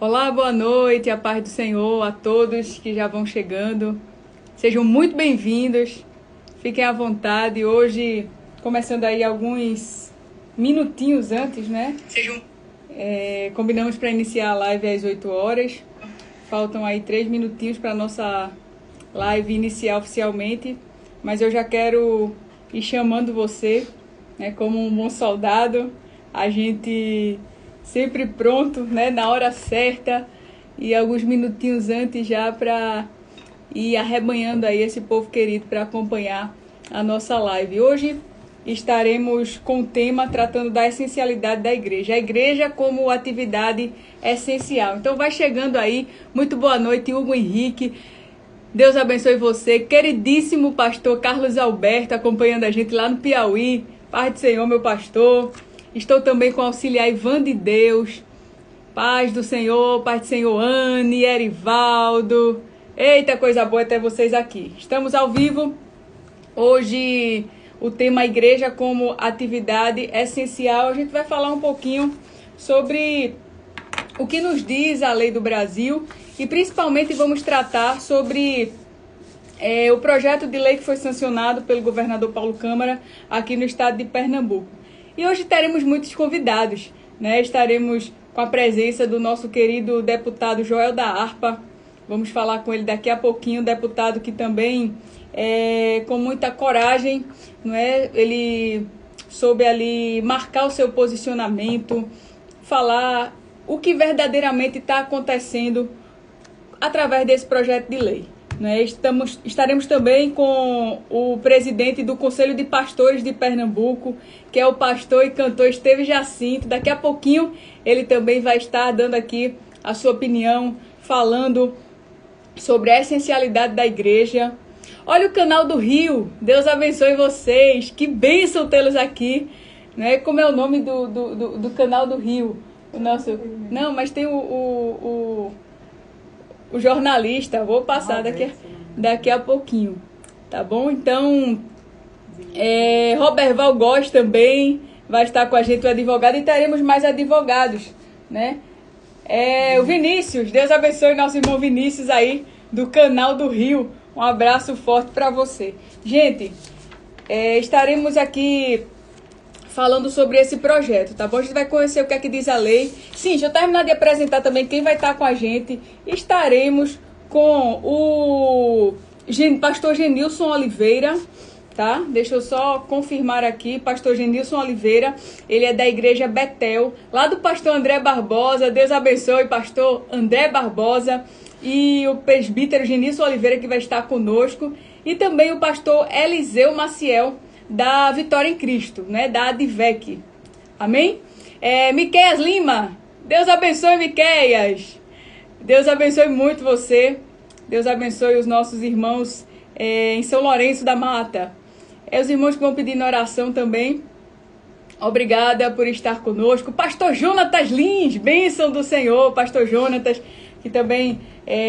Olá, boa noite, a paz do Senhor a todos que já vão chegando. Sejam muito bem-vindos, fiquem à vontade. Hoje, começando aí alguns minutinhos antes, né? Combinamos para iniciar a live às 8 horas. Faltam aí 3 minutinhos para a nossa live iniciar oficialmente. Mas eu já quero ir chamando você, né, como um bom soldado. A gente sempre pronto, né, na hora certa e alguns minutinhos antes já para ir arrebanhando aí esse povo querido para acompanhar a nossa live. Hoje estaremos com o tema tratando da essencialidade da igreja. A igreja como atividade essencial. Então vai chegando aí. Muito boa noite, Hugo Henrique. Deus abençoe você. Queridíssimo pastor Carlos Alberto acompanhando a gente lá no Piauí. Paz do Senhor, meu pastor. Estou também com o auxiliar Ivan de Deus. Paz do Senhor, paz do Senhor Anne, Erivaldo. Eita, coisa boa ter vocês aqui. Estamos ao vivo. Hoje o tema igreja como atividade essencial. A gente vai falar um pouquinho sobre o que nos diz a lei do Brasil e principalmente vamos tratar sobre o projeto de lei que foi sancionado pelo governador Paulo Câmara aqui no estado de Pernambuco. E hoje teremos muitos convidados, né? Estaremos com a presença do nosso querido deputado Joel da Harpa. Vamos falar com ele daqui a pouquinho, deputado que também, com muita coragem, não é? Ele soube ali marcar o seu posicionamento, falar o que verdadeiramente está acontecendo através desse projeto de lei. Né? Estaremos também com o presidente do Conselho de Pastores de Pernambuco, que é o pastor e cantor Esteve Jacinto. Daqui a pouquinho ele também vai estar dando aqui a sua opinião, falando sobre a essencialidade da igreja. Olha o canal do Rio, Deus abençoe vocês, que bênção tê-los aqui. Né? Como é o nome do canal do Rio? O nosso... Não, mas tem o jornalista, vou passar daqui a pouquinho, tá bom? Então, Robert Valgós também vai estar com a gente, o advogado, e teremos mais advogados, né? O Vinícius, Deus abençoe nosso irmão Vinícius aí, do canal do Rio, um abraço forte para você. Gente, estaremos aqui falando sobre esse projeto, tá bom? A gente vai conhecer o que é que diz a lei. Sim, deixa eu terminar de apresentar também quem vai estar com a gente. Estaremos com o pastor Genilson Oliveira, tá? Deixa eu só confirmar aqui, pastor Genilson Oliveira, ele é da igreja Betel, lá do pastor André Barbosa. Deus abençoe, pastor André Barbosa, e o presbítero Genilson Oliveira, que vai estar conosco, e também o pastor Eliseu Maciel, da Vitória em Cristo, né? Da Advec. Amém? Miqueias Lima, Deus abençoe, Miqueias. Deus abençoe muito você. Deus abençoe os nossos irmãos em São Lourenço da Mata. Os irmãos que vão pedir oração também. Obrigada por estar conosco. Pastor Jonatas Lins, bênção do Senhor. Pastor Jonatas, que também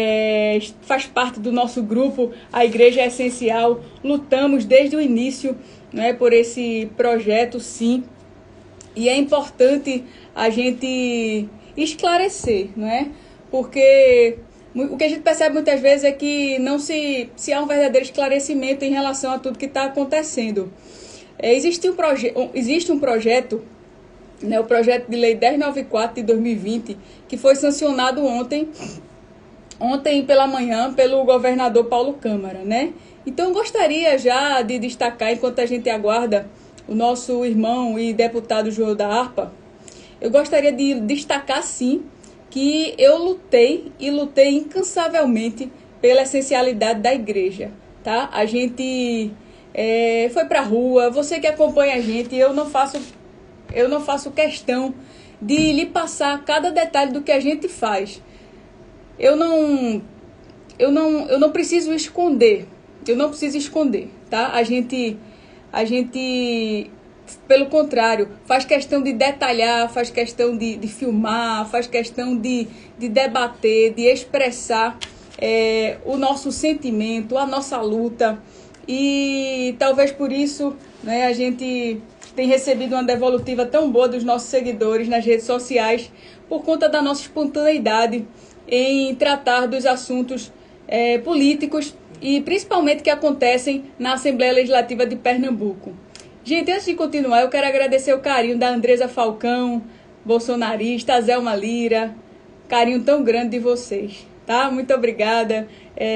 faz parte do nosso grupo, a Igreja é Essencial. Lutamos desde o início, né, por esse projeto, sim. E é importante a gente esclarecer, não é? Porque o que a gente percebe muitas vezes é que não se há um verdadeiro esclarecimento em relação a tudo que está acontecendo. Existe um projeto, né, o projeto de lei 1094 de 2020, que foi sancionado ontem pela manhã pelo governador Paulo Câmara, né? Então eu gostaria já de destacar, enquanto a gente aguarda o nosso irmão e deputado Joel da Harpa, eu gostaria de destacar sim que eu lutei incansavelmente pela essencialidade da igreja, tá? A gente foi pra rua, você que acompanha a gente, eu não faço questão de lhe passar cada detalhe do que a gente faz. Eu não preciso esconder, tá? A gente, pelo contrário, faz questão de detalhar, faz questão de filmar, faz questão de debater, de expressar o nosso sentimento, a nossa luta. E talvez por isso, né, a gente tem recebido uma devolutiva tão boa dos nossos seguidores nas redes sociais por conta da nossa espontaneidade em tratar dos assuntos políticos e principalmente que acontecem na Assembleia Legislativa de Pernambuco. Gente, antes de continuar, eu quero agradecer o carinho da Andresa Falcão, bolsonarista, a Zelma Lira, carinho tão grande de vocês, tá? Muito obrigada.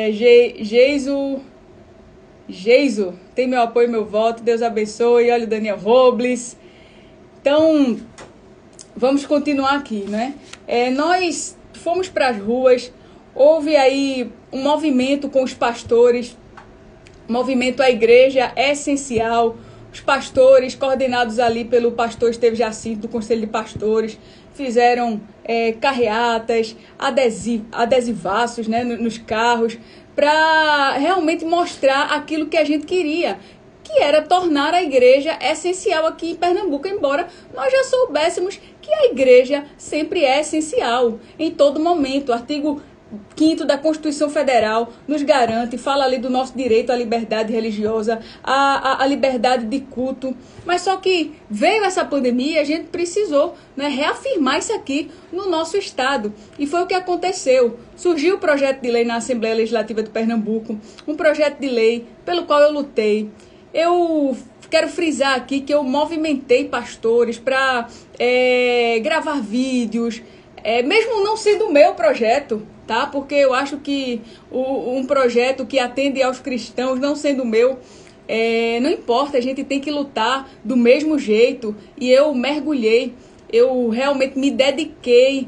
Geiso, tem meu apoio e meu voto, Deus abençoe. Olha o Daniel Robles. Então, vamos continuar aqui, né? Nós fomos para as ruas, houve aí um movimento com os pastores, movimento A Igreja é Essencial. Os pastores, coordenados ali pelo pastor Esteves Jacinto, do Conselho de Pastores, fizeram carreatas, adesivaços, né, nos carros, para realmente mostrar aquilo que a gente queria, que era tornar a igreja essencial aqui em Pernambuco, embora nós já soubéssemos que a igreja sempre é essencial, em todo momento. O artigo 5º da Constituição Federal nos garante, fala ali do nosso direito à liberdade religiosa, à liberdade de culto. Mas só que veio essa pandemia e a gente precisou, né, reafirmar isso aqui no nosso estado. E foi o que aconteceu. Surgiu o projeto de lei na Assembleia Legislativa de Pernambuco, um projeto de lei pelo qual eu lutei. Eu quero frisar aqui que eu movimentei pastores para gravar vídeos, mesmo não sendo o meu projeto, tá? Porque eu acho que um projeto que atende aos cristãos, não sendo o meu, não importa, a gente tem que lutar do mesmo jeito. E eu mergulhei, eu realmente me dediquei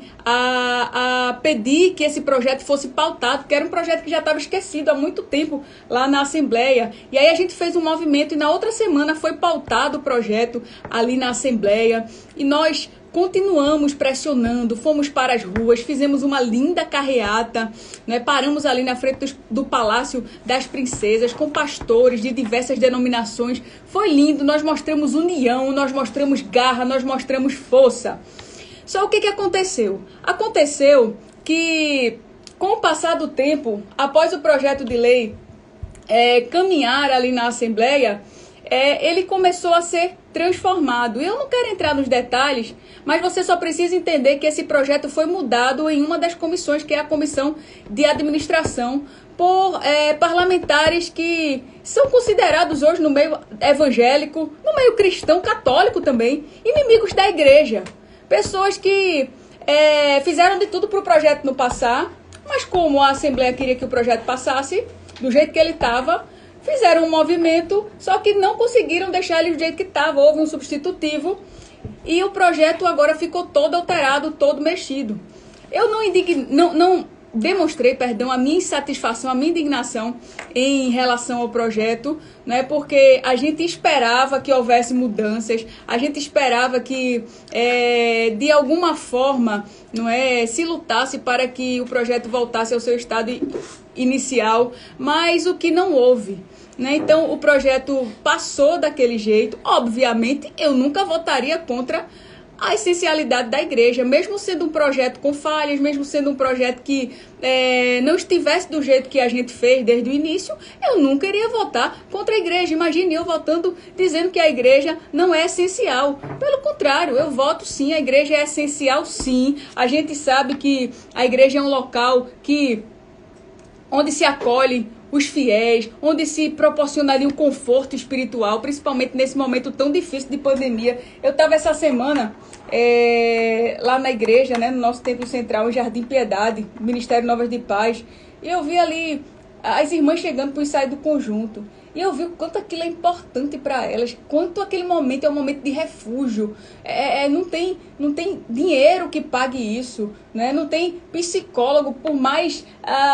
a pedir que esse projeto fosse pautado, porque era um projeto que já estava esquecido há muito tempo lá na Assembleia. E aí a gente fez um movimento e na outra semana foi pautado o projeto ali na Assembleia. E nós continuamos pressionando, fomos para as ruas, fizemos uma linda carreata, né? Paramos ali na frente do Palácio das Princesas com pastores de diversas denominações. Foi lindo, nós mostramos união, nós mostramos garra, nós mostramos força. Só o que aconteceu? Aconteceu que, com o passar do tempo, após o projeto de lei caminhar ali na Assembleia, ele começou a ser transformado. Eu não quero entrar nos detalhes, mas você só precisa entender que esse projeto foi mudado em uma das comissões, que é a Comissão de Administração, por parlamentares que são considerados hoje no meio evangélico, no meio cristão, católico também, inimigos da igreja. Pessoas que fizeram de tudo para o projeto não passar, mas como a Assembleia queria que o projeto passasse, do jeito que ele estava, fizeram um movimento, só que não conseguiram deixar ele do jeito que estava. Houve um substitutivo e o projeto agora ficou todo alterado, todo mexido. Eu não demonstrei, a minha insatisfação, a minha indignação em relação ao projeto, né, porque a gente esperava que houvesse mudanças, a gente esperava que, de alguma forma, se lutasse para que o projeto voltasse ao seu estado inicial, mas o que não houve. Né? Então, o projeto passou daquele jeito. Obviamente, eu nunca votaria contra a essencialidade da igreja, mesmo sendo um projeto com falhas, mesmo sendo um projeto que não estivesse do jeito que a gente fez desde o início, eu nunca iria votar contra a igreja. Imagine eu votando dizendo que a igreja não é essencial. Pelo contrário, eu voto sim, a igreja é essencial sim. A gente sabe que a igreja é um local onde se acolhe os fiéis, onde se proporcionaria um conforto espiritual, principalmente nesse momento tão difícil de pandemia. Eu estava essa semana lá na igreja, né, no nosso templo central, em Jardim Piedade, Ministério Novas de Paz, e eu vi ali as irmãs chegando para o ensaio do conjunto. E eu vi o quanto aquilo é importante para elas, quanto aquele momento é um momento de refúgio. Não tem dinheiro que pague isso, né? Não tem psicólogo, por mais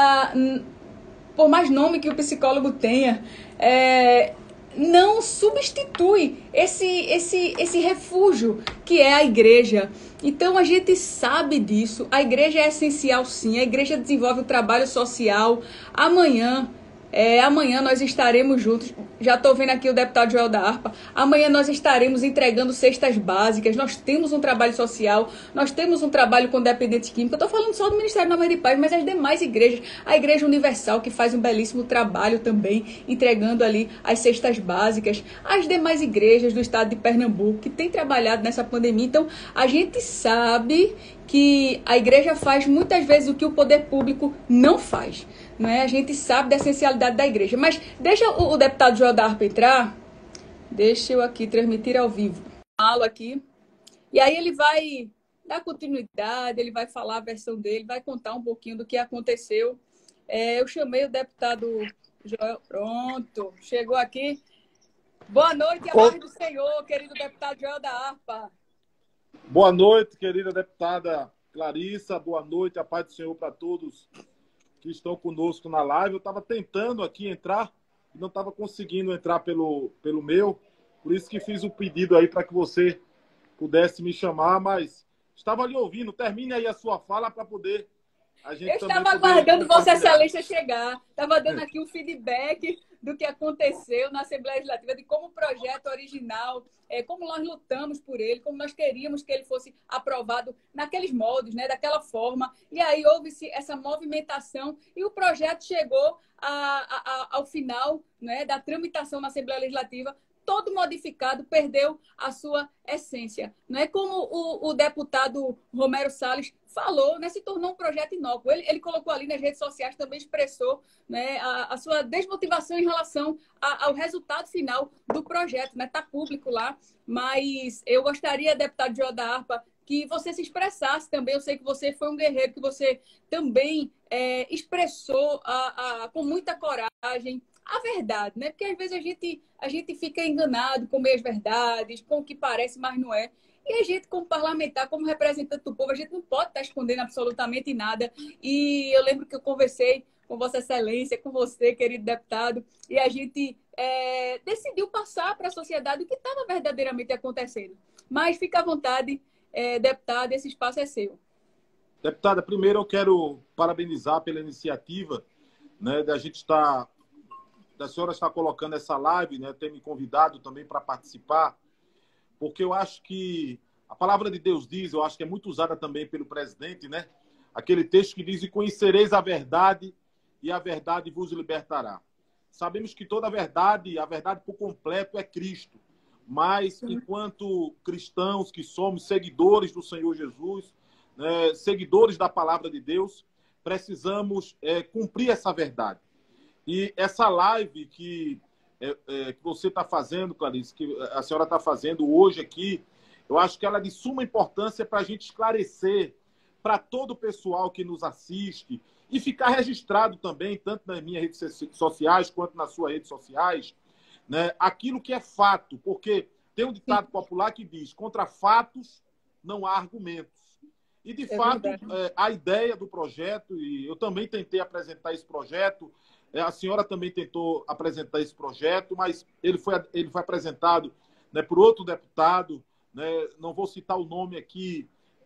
nome que o psicólogo tenha, não substitui esse refúgio que é a igreja. Então a gente sabe disso, a igreja é essencial sim, a igreja desenvolve o trabalho social. Amanhã, Amanhã nós estaremos juntos. Já estou vendo aqui o deputado Joel da Harpa. Amanhã nós estaremos entregando cestas básicas. Nós temos um trabalho social, nós temos um trabalho com dependentes químicos. Eu estou falando só do Ministério da Mãe de Paz, mas as demais igrejas, a Igreja Universal, que faz um belíssimo trabalho também, entregando ali as cestas básicas, as demais igrejas do estado de Pernambuco, que têm trabalhado nessa pandemia. Então, a gente sabe que a igreja faz muitas vezes o que o poder público não faz. Né? A gente sabe da essencialidade da igreja. Mas deixa o deputado Joel da Harpa entrar. Deixa eu aqui transmitir ao vivo. Falo aqui. E aí ele vai dar continuidade, ele vai falar a versão dele, vai contar um pouquinho do que aconteceu. Eu chamei o deputado Joel. Pronto, chegou aqui. Boa noite, a paz do Senhor, querido deputado Joel da Harpa. Boa noite, querida deputada Clarissa. Boa noite, a paz do Senhor para todos que estão conosco na live. Eu estava tentando aqui entrar e não estava conseguindo entrar pelo meu. Por isso que fiz o pedido aí para que você pudesse me chamar, mas estava ali ouvindo. Termine aí a sua fala para poder a gente. Eu estava aguardando Vossa Excelência chegar. Estava dando aqui um feedback do que aconteceu na Assembleia Legislativa, de como o projeto original, como nós lutamos por ele, como nós queríamos que ele fosse aprovado naqueles moldes, né, daquela forma. E aí houve-se essa movimentação e o projeto chegou ao final, né, da tramitação na Assembleia Legislativa, todo modificado, perdeu a sua essência. Não é como o deputado Romero Salles falou, né, se tornou um projeto inócuo. Ele colocou ali nas redes sociais, também expressou, né, a sua desmotivação em relação ao resultado final do projeto. Está público lá, mas eu gostaria, deputado Joel da Harpa, que você se expressasse também. Eu sei que você foi um guerreiro, que você também expressou com muita coragem a verdade, né? Porque às vezes a gente fica enganado com meias verdades, com o que parece, mas não é. E a gente, como parlamentar, como representante do povo, a gente não pode estar escondendo absolutamente nada. E eu lembro que eu conversei com Vossa Excelência, com você, querido deputado, e a gente decidiu passar para a sociedade o que estava verdadeiramente acontecendo. Mas fica à vontade, deputado, esse espaço é seu. Deputada, primeiro eu quero parabenizar pela iniciativa, né, da senhora estar colocando essa live, né, ter me convidado também para participar, porque eu acho que a palavra de Deus diz, eu acho que é muito usada também pelo presidente, né, aquele texto que diz: e conhecereis a verdade vos libertará. Sabemos que toda a verdade por completo é Cristo, mas enquanto cristãos que somos seguidores do Senhor Jesus, né, seguidores da palavra de Deus, precisamos cumprir essa verdade. E essa live que você está fazendo, Clarice, que a senhora está fazendo hoje aqui, eu acho que ela é de suma importância para a gente esclarecer para todo o pessoal que nos assiste e ficar registrado também, tanto nas minhas redes sociais quanto nas suas redes sociais, né, aquilo que é fato. Porque tem um ditado popular que diz: contra fatos não há argumentos. E, de fato, a ideia do projeto, e eu também tentei apresentar esse projeto, a senhora também tentou apresentar esse projeto, mas ele foi apresentado, né, por outro deputado, né, não vou citar o nome aqui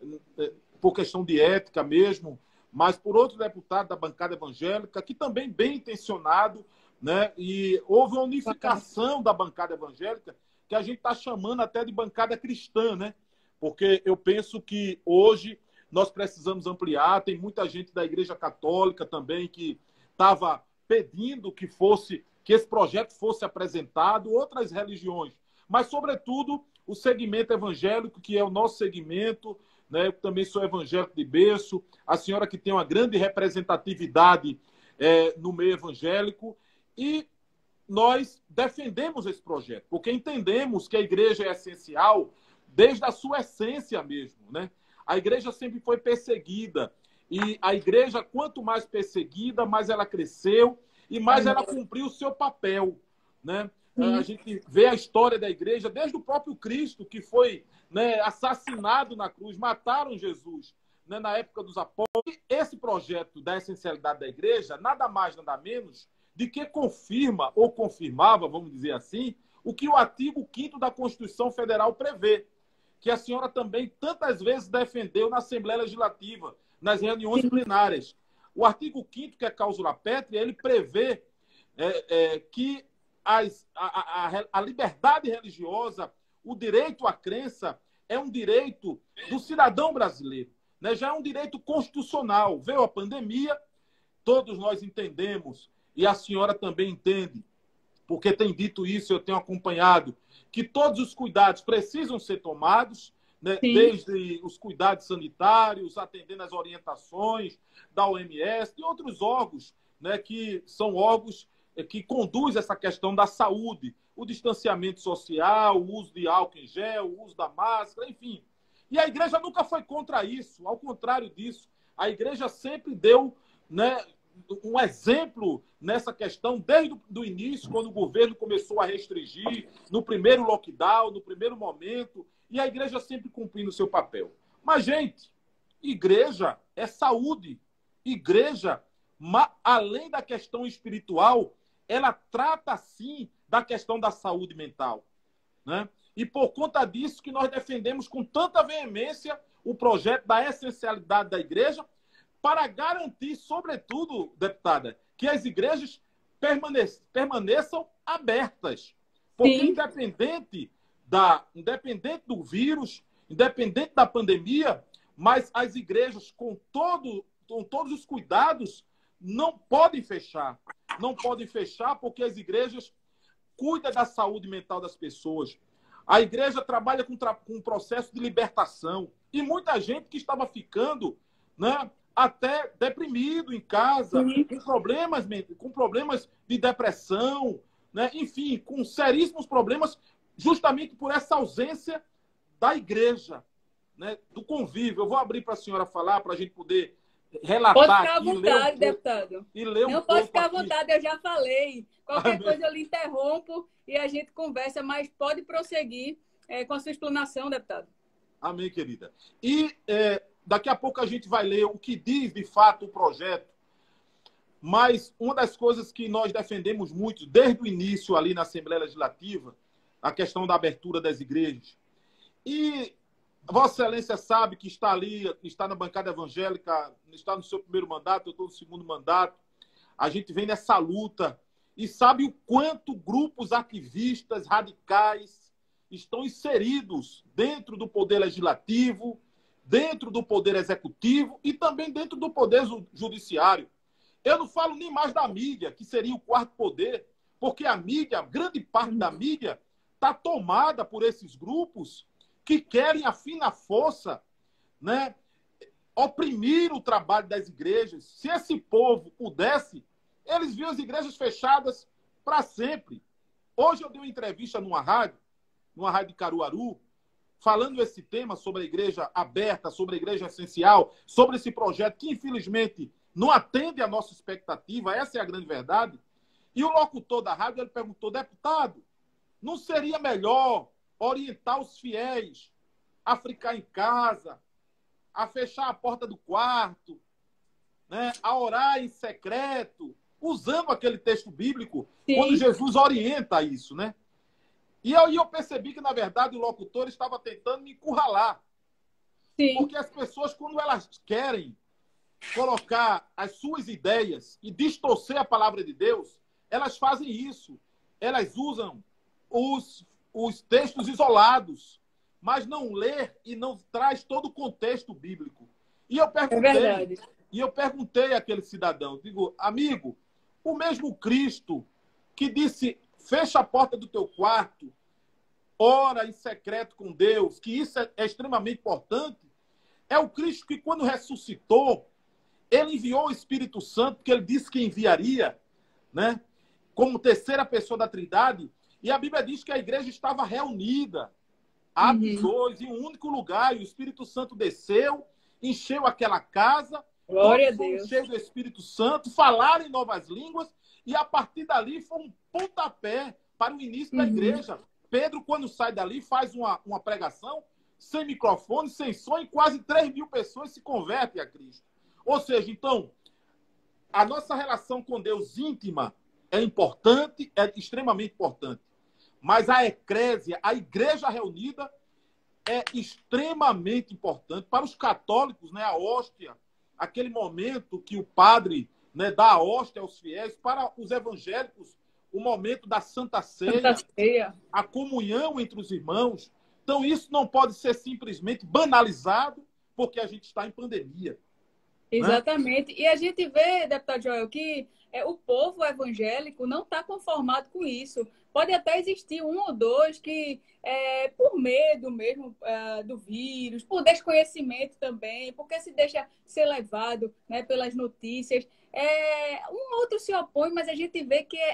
por questão de ética mesmo, mas por outro deputado da bancada evangélica, que também bem intencionado, né, e houve uma unificação da bancada evangélica, que a gente está chamando até de bancada cristã, né? Porque eu penso que hoje nós precisamos ampliar. Tem muita gente da Igreja Católica também que estava pedindo que esse projeto fosse apresentado, outras religiões, mas, sobretudo, o segmento evangélico, que é o nosso segmento, né? Eu também sou evangélico de berço, a senhora que tem uma grande representatividade no meio evangélico, e nós defendemos esse projeto, porque entendemos que a igreja é essencial desde a sua essência mesmo, né? A igreja sempre foi perseguida, e a igreja, quanto mais perseguida, mais ela cresceu e mais ela cumpriu o seu papel, né? A gente vê a história da igreja desde o próprio Cristo, que foi, né, assassinado na cruz, mataram Jesus, né, na época dos apóstolos. E esse projeto da essencialidade da igreja, nada mais, nada menos, de que confirma, ou confirmava, vamos dizer assim, o que o artigo 5º da Constituição Federal prevê, que a senhora também tantas vezes defendeu na Assembleia Legislativa, nas reuniões plenárias. O artigo 5º, que é cláusula pétrea, ele prevê que a liberdade religiosa, o direito à crença, é um direito do cidadão brasileiro, né? Já é um direito constitucional. Veio a pandemia, todos nós entendemos, e a senhora também entende, porque tem dito isso, eu tenho acompanhado, que todos os cuidados precisam ser tomados, né? Desde os cuidados sanitários, atendendo às orientações da OMS e outros órgãos, né? Que são órgãos que conduzem essa questão da saúde, o distanciamento social, o uso de álcool em gel, o uso da máscara, enfim. E a igreja nunca foi contra isso, ao contrário disso. A igreja sempre deu, né, um exemplo nessa questão desde o início, quando o governo começou a restringir, no primeiro lockdown, no primeiro momento, e a igreja sempre cumprindo o seu papel. Mas, gente, igreja é saúde. Igreja, além da questão espiritual, ela trata, sim, da questão da saúde mental, né? E por conta disso que nós defendemos com tanta veemência o projeto da essencialidade da igreja, para garantir, sobretudo, deputada, que as igrejas permaneçam abertas. Porque independente do vírus, independente da pandemia, mas as igrejas, com todos os cuidados, não podem fechar. Não podem fechar porque as igrejas cuidam da saúde mental das pessoas. A igreja trabalha com um processo de libertação. E muita gente que estava ficando, né, até deprimido em casa, com problemas de depressão, né, enfim, com seríssimos problemas, justamente por essa ausência da igreja, né, do convívio. Eu vou abrir para a senhora falar, para a gente poder relatar. Pode ficar à vontade, deputado. Não, pode ficar à vontade, eu já falei. Qualquer coisa eu lhe interrompo e a gente conversa, mas pode prosseguir com a sua explanação, deputado. Amém, querida. E daqui a pouco a gente vai ler o que diz, de fato, o projeto. Mas uma das coisas que nós defendemos muito, desde o início ali na Assembleia Legislativa, a questão da abertura das igrejas. E Vossa Excelência sabe que está ali, está na bancada evangélica, está no seu primeiro mandato, eu estou no segundo mandato. A gente vem nessa luta e sabe o quanto grupos ativistas radicais estão inseridos dentro do poder legislativo, dentro do poder executivo e também dentro do poder judiciário. Eu não falo nem mais da mídia, que seria o quarto poder, porque a mídia, grande parte da mídia, está tomada por esses grupos que querem, a fina força, né, oprimir o trabalho das igrejas. Se esse povo pudesse, eles viam as igrejas fechadas para sempre. Hoje eu dei uma entrevista numa rádio de Caruaru, falando esse tema sobre a igreja aberta, sobre a igreja essencial, sobre esse projeto que, infelizmente, não atende à nossa expectativa, essa é a grande verdade. E o locutor da rádio, ele perguntou, deputado, não seria melhor orientar os fiéis a ficar em casa, a fechar a porta do quarto, né, a orar em secreto, usando aquele texto bíblico, quando Jesus orienta isso, né? E aí eu percebi que, na verdade, o locutor estava tentando me encurralar. Porque as pessoas, quando elas querem colocar as suas ideias e distorcer a palavra de Deus, elas fazem isso. Elas usam os textos isolados, mas não lê e não traz todo o contexto bíblico. E eu perguntei àquele cidadão, digo, amigo, o mesmo Cristo que disse, fecha a porta do teu quarto, ora em secreto com Deus, que isso é extremamente importante, é o Cristo que, quando ressuscitou, ele enviou o Espírito Santo, que ele disse que enviaria, né, como terceira pessoa da Trindade, e a Bíblia diz que a igreja estava reunida, Atos 2, em um único lugar, e o Espírito Santo desceu, encheu aquela casa, glória a Deus, cheios do Espírito Santo, falaram em novas línguas, e a partir dali foi um pontapé para o início da igreja. Pedro, quando sai dali, faz uma pregação sem microfone, sem som, e quase 3.000 pessoas se convertem a Cristo. Ou seja, então, a nossa relação com Deus íntima é importante, é extremamente importante. Mas a eclésia, a igreja reunida, é extremamente importante. Para os católicos, né, a hóstia, aquele momento que o padre né, dar a hóstia aos fiéis, para os evangélicos, o momento da Santa Ceia, a comunhão entre os irmãos. Então, isso não pode ser simplesmente banalizado porque a gente está em pandemia. Exatamente. Né? E a gente vê, deputado Joel, que o povo evangélico não está conformado com isso. Pode até existir um ou dois que, por medo mesmo do vírus, por desconhecimento também, porque se deixa ser levado, né, pelas notícias. Um ou outro se opõe, mas a gente vê que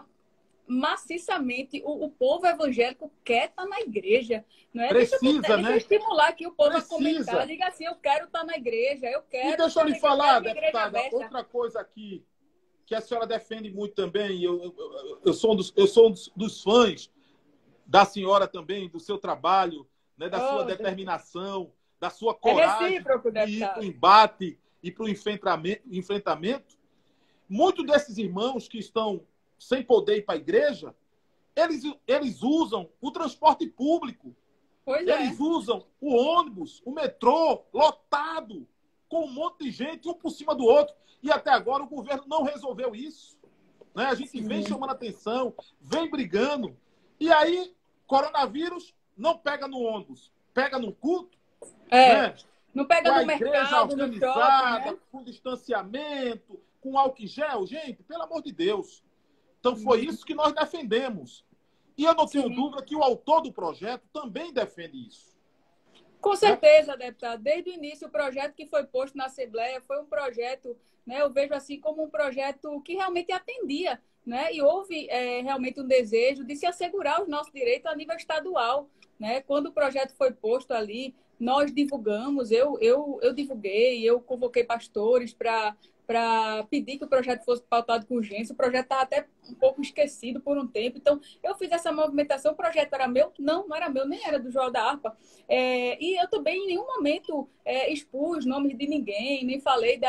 maciçamente o povo evangélico quer estar na igreja. Não é? Precisa, deixa eu estimular aqui o povo a comentar. Diga assim, eu quero estar na igreja, eu quero. E deixa eu lhe falar, deputada, outra coisa aqui que a senhora defende muito também, eu sou um dos fãs da senhora também, do seu trabalho, né, da sua determinação, da sua coragem de ir para o embate e para o enfrentamento. Muitos desses irmãos que estão sem poder ir para a igreja, eles usam o transporte público. Eles usam o ônibus, o metrô, lotado, com um monte de gente, um por cima do outro. E até agora o governo não resolveu isso. Né? A gente vem chamando atenção, vem brigando. E aí, coronavírus não pega no ônibus, pega no culto. Né? Não pega no mercado, igreja organizada, shopping, né? Com distanciamento, com álcool em gel. Gente, pelo amor de Deus. Então, foi isso que nós defendemos. E eu não tenho dúvida que o autor do projeto também defende isso. Com certeza, deputado. Desde o início, o projeto que foi posto na Assembleia foi um projeto, né, eu vejo assim como um projeto que realmente atendia, né? E houve realmente um desejo de se assegurar os nossos direitos a nível estadual. Né? Quando o projeto foi posto ali, nós divulgamos, eu divulguei, eu convoquei pastores para pedir que o projeto fosse pautado com urgência. O projeto estava até um pouco esquecido por um tempo. Então, eu fiz essa movimentação. O projeto era meu? Não era meu, nem era do Joel da Harpa. E eu também, em nenhum momento, expus nomes de ninguém, nem falei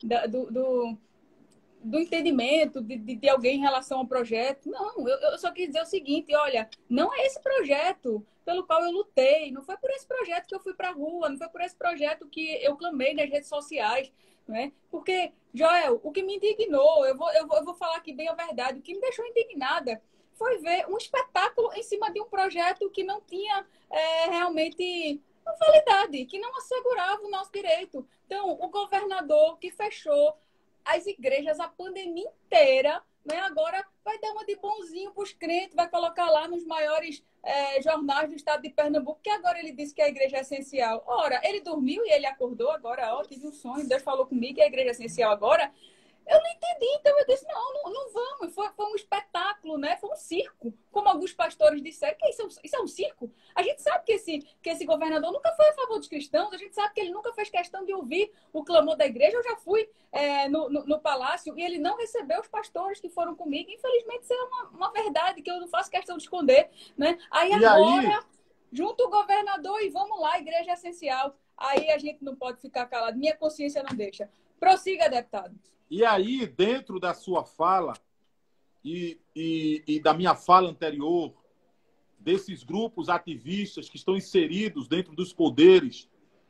do entendimento de alguém em relação ao projeto. Não, eu só quis dizer o seguinte, olha, não é esse projeto pelo qual eu lutei, não foi por esse projeto que eu fui para a rua, não foi por esse projeto que eu clamei nas redes sociais. Né? Porque, Joel, o que me indignou, eu vou falar aqui bem a verdade, o que me deixou indignada foi ver um espetáculo em cima de um projeto que não tinha realmente validade, que não assegurava o nosso direito. Então, o governador que fechou as igrejas a pandemia inteira, né? Agora vai dar uma de bonzinho para os crentes, vai colocar lá nos maiores jornais do estado de Pernambuco, que agora ele disse que a igreja é essencial. Ora, ele dormiu e ele acordou agora, tive um sonho, Deus falou comigo que a igreja é essencial agora. Eu não entendi, então eu disse, não vamos. Foi um espetáculo, né? Foi um circo, como alguns pastores disseram. Que isso é um circo? A gente sabe que esse governador nunca foi a favor dos cristãos, a gente sabe que ele nunca fez questão de ouvir o clamor da igreja. Eu já fui no palácio e ele não recebeu os pastores que foram comigo. Infelizmente, isso é uma verdade que eu não faço questão de esconder. Né? Aí agora, junto o governador e vamos lá, igreja é essencial. Aí a gente não pode ficar calado, minha consciência não deixa. Prossiga, deputado. E aí, dentro da sua fala e da minha fala anterior, desses grupos ativistas que estão inseridos dentro dos poderes,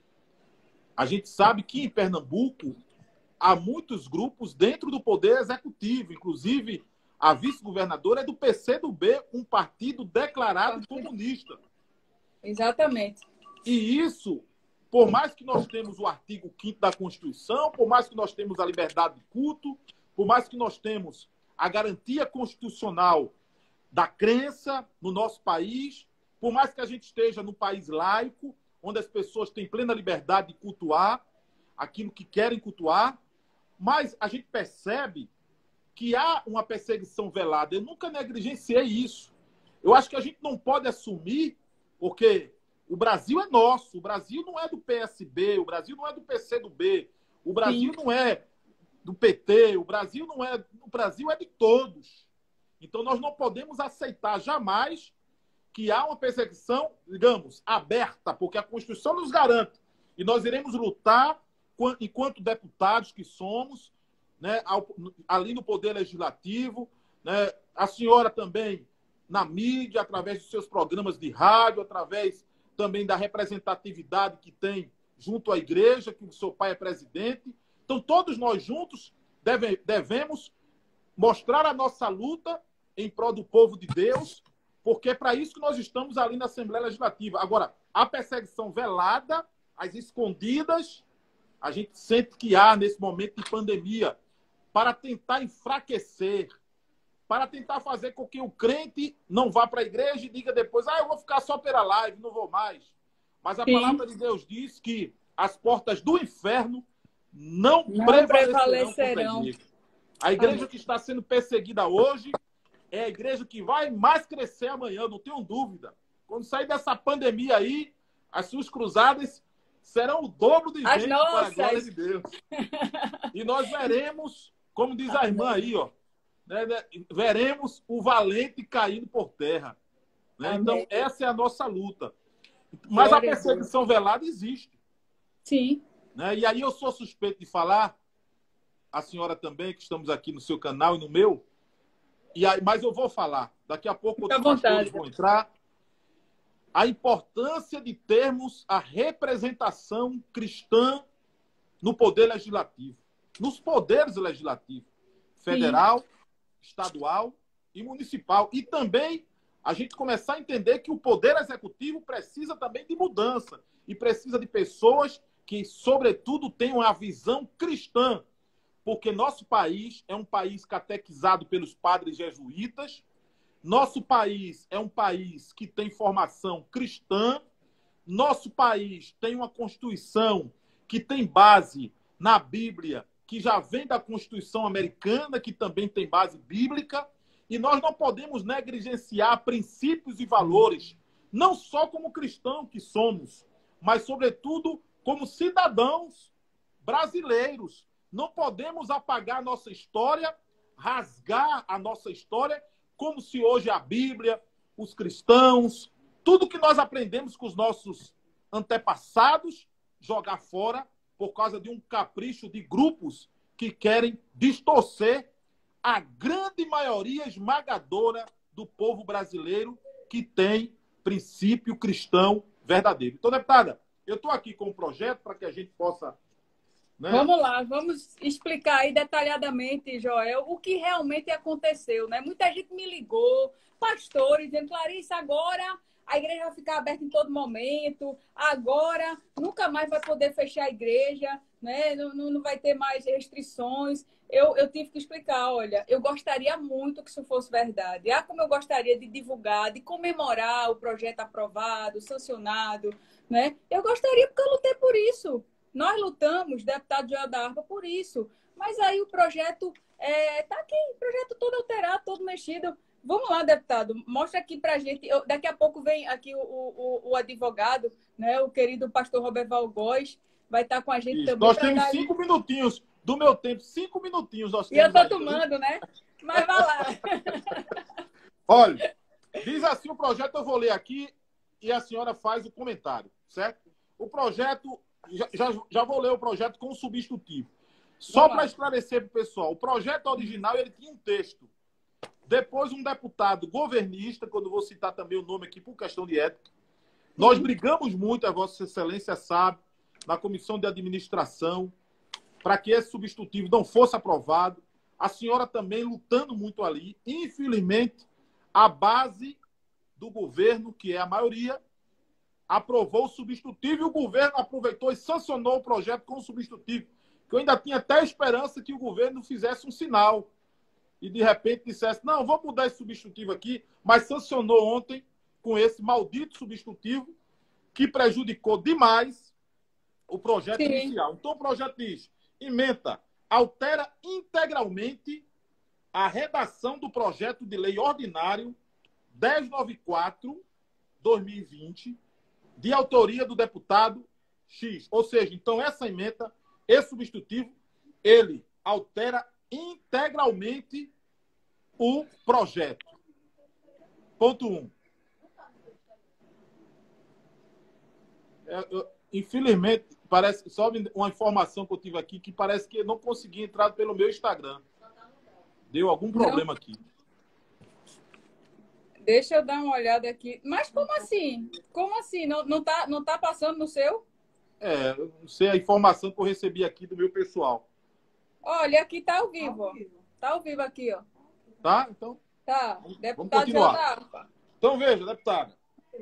a gente sabe que em Pernambuco há muitos grupos dentro do poder executivo, inclusive a vice-governadora é do PCdoB, um partido declarado comunista. Exatamente. E isso, por mais que nós temos o artigo 5º da Constituição, por mais que nós temos a liberdade de culto, por mais que nós temos a garantia constitucional da crença no nosso país, por mais que a gente esteja num país laico, onde as pessoas têm plena liberdade de cultuar aquilo que querem cultuar, mas a gente percebe que há uma perseguição velada. Eu nunca negligenciei isso. Eu acho que a gente não pode assumir, porque o Brasil é nosso, o Brasil não é do PSB, o Brasil não é do PCdoB, o Brasil não é do PT, o Brasil é de todos. Então nós não podemos aceitar jamais que há uma perseguição, digamos, aberta, porque a Constituição nos garante. E nós iremos lutar, enquanto deputados que somos, né, ali no Poder Legislativo, né, a senhora também na mídia, através dos seus programas de rádio, através também da representatividade que tem junto à igreja, que o seu pai é presidente. Então, todos nós juntos devemos mostrar a nossa luta em prol do povo de Deus, porque é para isso que nós estamos ali na Assembleia Legislativa. Agora, a perseguição velada, as escondidas, a gente sente que há nesse momento de pandemia, para tentar enfraquecer, para tentar fazer com que o crente não vá para a igreja e diga depois, eu vou ficar só pela live, não vou mais. Mas a palavra de Deus diz que as portas do inferno não prevalecerão contra a igreja. A igreja que está sendo perseguida hoje é a igreja que vai mais crescer amanhã, não tenho dúvida. Quando sair dessa pandemia aí, as suas cruzadas serão o dobro de gente para a glória de Deus. E nós veremos, como diz a irmã aí, veremos o valente caindo por terra. Né? Então, essa é a nossa luta. Mas a perseguição velada existe. Sim. Né? E aí eu sou suspeito de falar, a senhora também, que estamos aqui no seu canal e no meu, mas eu vou falar. Daqui a pouco outros pastores vão entrar. A importância de termos a representação cristã no poder legislativo, nos poderes legislativos, federal, estadual e municipal. E também a gente começar a entender que o poder executivo precisa também de mudança e precisa de pessoas que, sobretudo, tenham a visão cristã, porque nosso país é um país catequizado pelos padres jesuítas, nosso país é um país que tem formação cristã, nosso país tem uma Constituição que tem base na Bíblia, que já vem da Constituição americana, que também tem base bíblica, e nós não podemos negligenciar princípios e valores, não só como cristãos que somos, mas, sobretudo, como cidadãos brasileiros. Não podemos apagar a nossa história, rasgar a nossa história, como se hoje a Bíblia, os cristãos, tudo que nós aprendemos com os nossos antepassados, jogar fora por causa de um capricho de grupos que querem distorcer a grande maioria esmagadora do povo brasileiro que tem princípio cristão verdadeiro. Então, deputada, eu estou aqui com um projeto para que a gente possa... Né? Vamos lá, vamos explicar aí detalhadamente, Joel, o que realmente aconteceu, né? Muita gente me ligou, pastores, dizendo, Clarice, agora a igreja vai ficar aberta em todo momento, agora nunca mais vai poder fechar a igreja, né? Não vai ter mais restrições. Eu tive que explicar, olha, eu gostaria muito que isso fosse verdade. Como eu gostaria de divulgar, de comemorar o projeto aprovado, sancionado, né? Eu gostaria porque eu lutei por isso. Nós lutamos, deputado Joel da Harpa, por isso. Mas aí o projeto está aqui, o projeto todo alterado, todo mexido. Vamos lá, deputado, mostra aqui para a gente. Daqui a pouco vem aqui o advogado, né, o querido pastor Roberval Góes, vai estar com a gente também. Nós temos 5 minutinhos do meu tempo, 5 minutinhos. Nós temos e eu estou tomando, né? Mas vai lá. Olha, diz assim o projeto, eu vou ler aqui e a senhora faz o comentário, certo? O projeto... Já vou ler o projeto com o substitutivo. Só para esclarecer para o pessoal, o projeto original ele tinha um texto. Depois, um deputado governista, quando vou citar também o nome aqui por questão de ética, nós brigamos muito, a Vossa Excelência sabe, na Comissão de Administração, para que esse substitutivo não fosse aprovado. A senhora também lutando muito ali. Infelizmente, a base do governo, que é a maioria, aprovou o substitutivo e o governo aproveitou e sancionou o projeto com o substitutivo. Que eu ainda tinha até esperança que o governo fizesse um sinal e, de repente, dissesse, não, vou mudar esse substitutivo aqui, mas sancionou ontem com esse maldito substitutivo que prejudicou demais o projeto inicial. Então, o projeto diz, ementa, altera integralmente a redação do projeto de lei ordinário 1094/2020, de autoria do deputado X. Ou seja, então essa emenda, esse substitutivo, ele altera integralmente o projeto. Ponto 1. Infelizmente, parece, só uma informação que eu tive aqui, que parece que eu não consegui entrar pelo meu Instagram. Deu algum problema aqui. Deixa eu dar uma olhada aqui. Mas como assim? Como assim? Não tá passando no seu? Eu não sei a informação que eu recebi aqui do meu pessoal. Olha, aqui tá ao vivo, ó. Tá ao vivo aqui, ó. Tá? Então, Tá. vamos Deputado João continuar. da Harpa. Então, veja, deputada.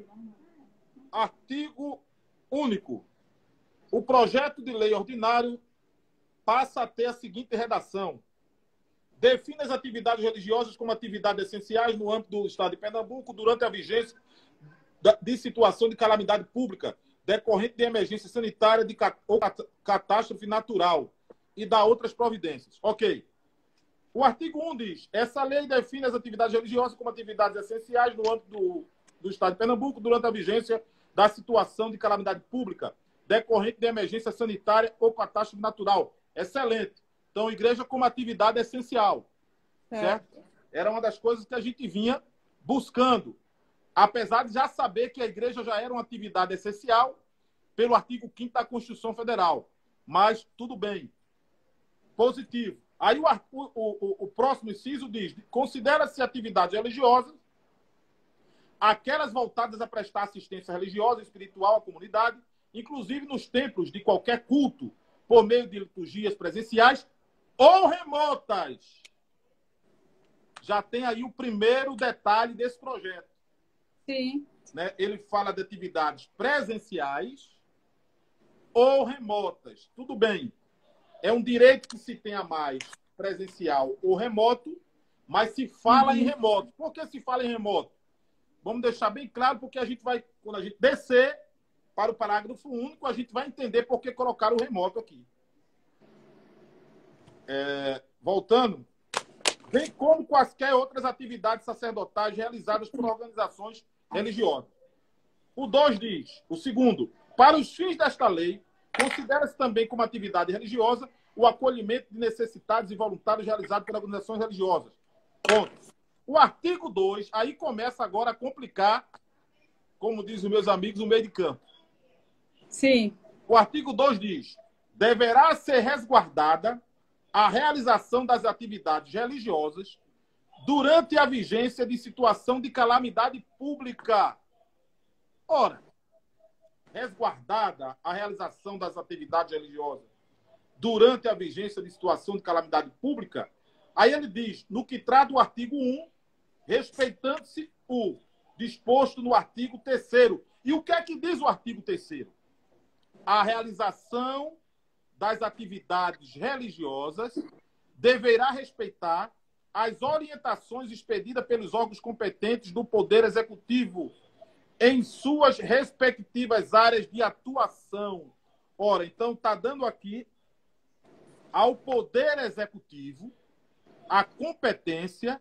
Artigo único. O projeto de lei ordinário passa a ter a seguinte redação. Define as atividades religiosas como atividades essenciais no âmbito do Estado de Pernambuco durante a vigência de situação de calamidade pública decorrente de emergência sanitária ou catástrofe natural e dá outras providências. Ok. O artigo 1 diz, essa lei define as atividades religiosas como atividades essenciais no âmbito do Estado de Pernambuco durante a vigência da situação de calamidade pública decorrente de emergência sanitária ou catástrofe natural. Excelente. Então, igreja como atividade essencial. Certo? Era uma das coisas que a gente vinha buscando. Apesar de já saber que a igreja já era uma atividade essencial pelo artigo 5º da Constituição Federal. Mas, tudo bem. Positivo. Aí o próximo inciso diz, considera-se atividades religiosas aquelas voltadas a prestar assistência religiosa e espiritual à comunidade, inclusive nos templos de qualquer culto, por meio de liturgias presenciais ou remotas. Já tem aí o primeiro detalhe desse projeto. Sim. Né? Ele fala de atividades presenciais ou remotas. Tudo bem. É um direito que se tenha mais presencial ou remoto, mas se fala em remoto. Por que se fala em remoto? Vamos deixar bem claro, porque a gente vai, quando a gente descer para o parágrafo único, a gente vai entender por que colocaram o remoto aqui. Voltando, bem como quaisquer outras atividades sacerdotais realizadas por organizações religiosas. O 2 diz, o segundo, para os fins desta lei, considera-se também como atividade religiosa o acolhimento de necessitados e voluntários realizado por organizações religiosas. Ponto. O artigo 2, aí começa agora a complicar, como dizem os meus amigos, o meio de campo. Sim. O artigo 2 diz, deverá ser resguardada a realização das atividades religiosas durante a vigência de situação de calamidade pública. Ora, resguardada a realização das atividades religiosas durante a vigência de situação de calamidade pública, aí ele diz, no que trata o artigo 1, respeitando-se o disposto no artigo 3º. E o que é que diz o artigo 3º? A realização das atividades religiosas deverá respeitar as orientações expedidas pelos órgãos competentes do Poder Executivo em suas respectivas áreas de atuação. Ora, então está dando aqui ao Poder Executivo a competência,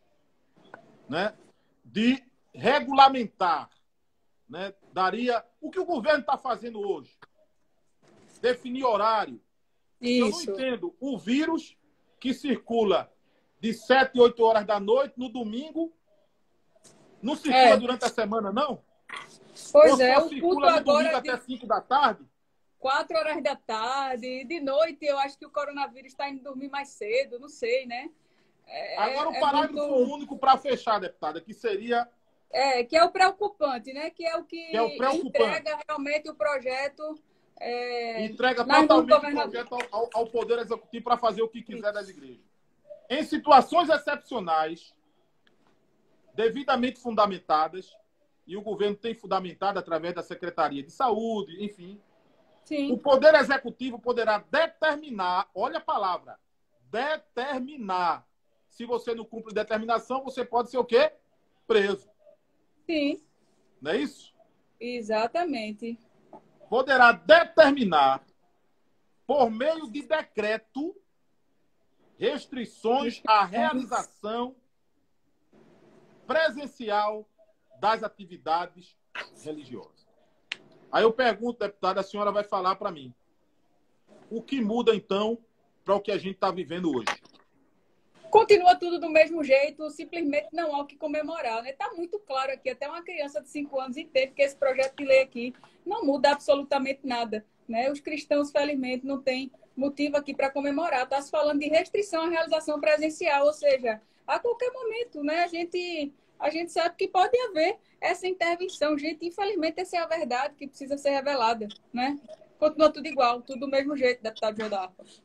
né, de regulamentar, né, daria o que o governo está fazendo hoje. Definir horário. Isso. Eu não entendo o vírus que circula de 7, 8 horas da noite no domingo, não circula durante a semana, não? Pois ou é, só o culto circula no domingo agora até 5 da tarde? 4 horas da tarde, de noite eu acho que o coronavírus está indo dormir mais cedo, não sei, né? Agora o parágrafo único para fechar, deputada, que seria... que é o preocupante, né? Que é o que é o preocupante. Entrega realmente o projeto... entrega totalmente o projeto ao Poder Executivo para fazer o que quiser das igrejas. Em situações excepcionais, devidamente fundamentadas, e o governo tem fundamentado através da Secretaria de Saúde, enfim, sim, o Poder Executivo poderá determinar, olha a palavra, determinar. Se você não cumpre determinação, você pode ser o quê? Preso. Sim. Não é isso? Exatamente. Poderá determinar, por meio de decreto, restrições à realização presencial das atividades religiosas. Aí eu pergunto, deputada, a senhora vai falar para mim. O que muda, então, para o que a gente está vivendo hoje? Continua tudo do mesmo jeito, simplesmente não há o que comemorar, né? Está muito claro aqui, até uma criança de 5 anos entende que esse projeto de lei aqui não muda absolutamente nada, né? Os cristãos, felizmente, não têm motivo aqui para comemorar. Está se falando de restrição à realização presencial, ou seja, a qualquer momento, né? A gente sabe que pode haver essa intervenção. Gente, infelizmente, essa é a verdade que precisa ser revelada, né? Continua tudo igual, tudo do mesmo jeito, deputado João da Harpa.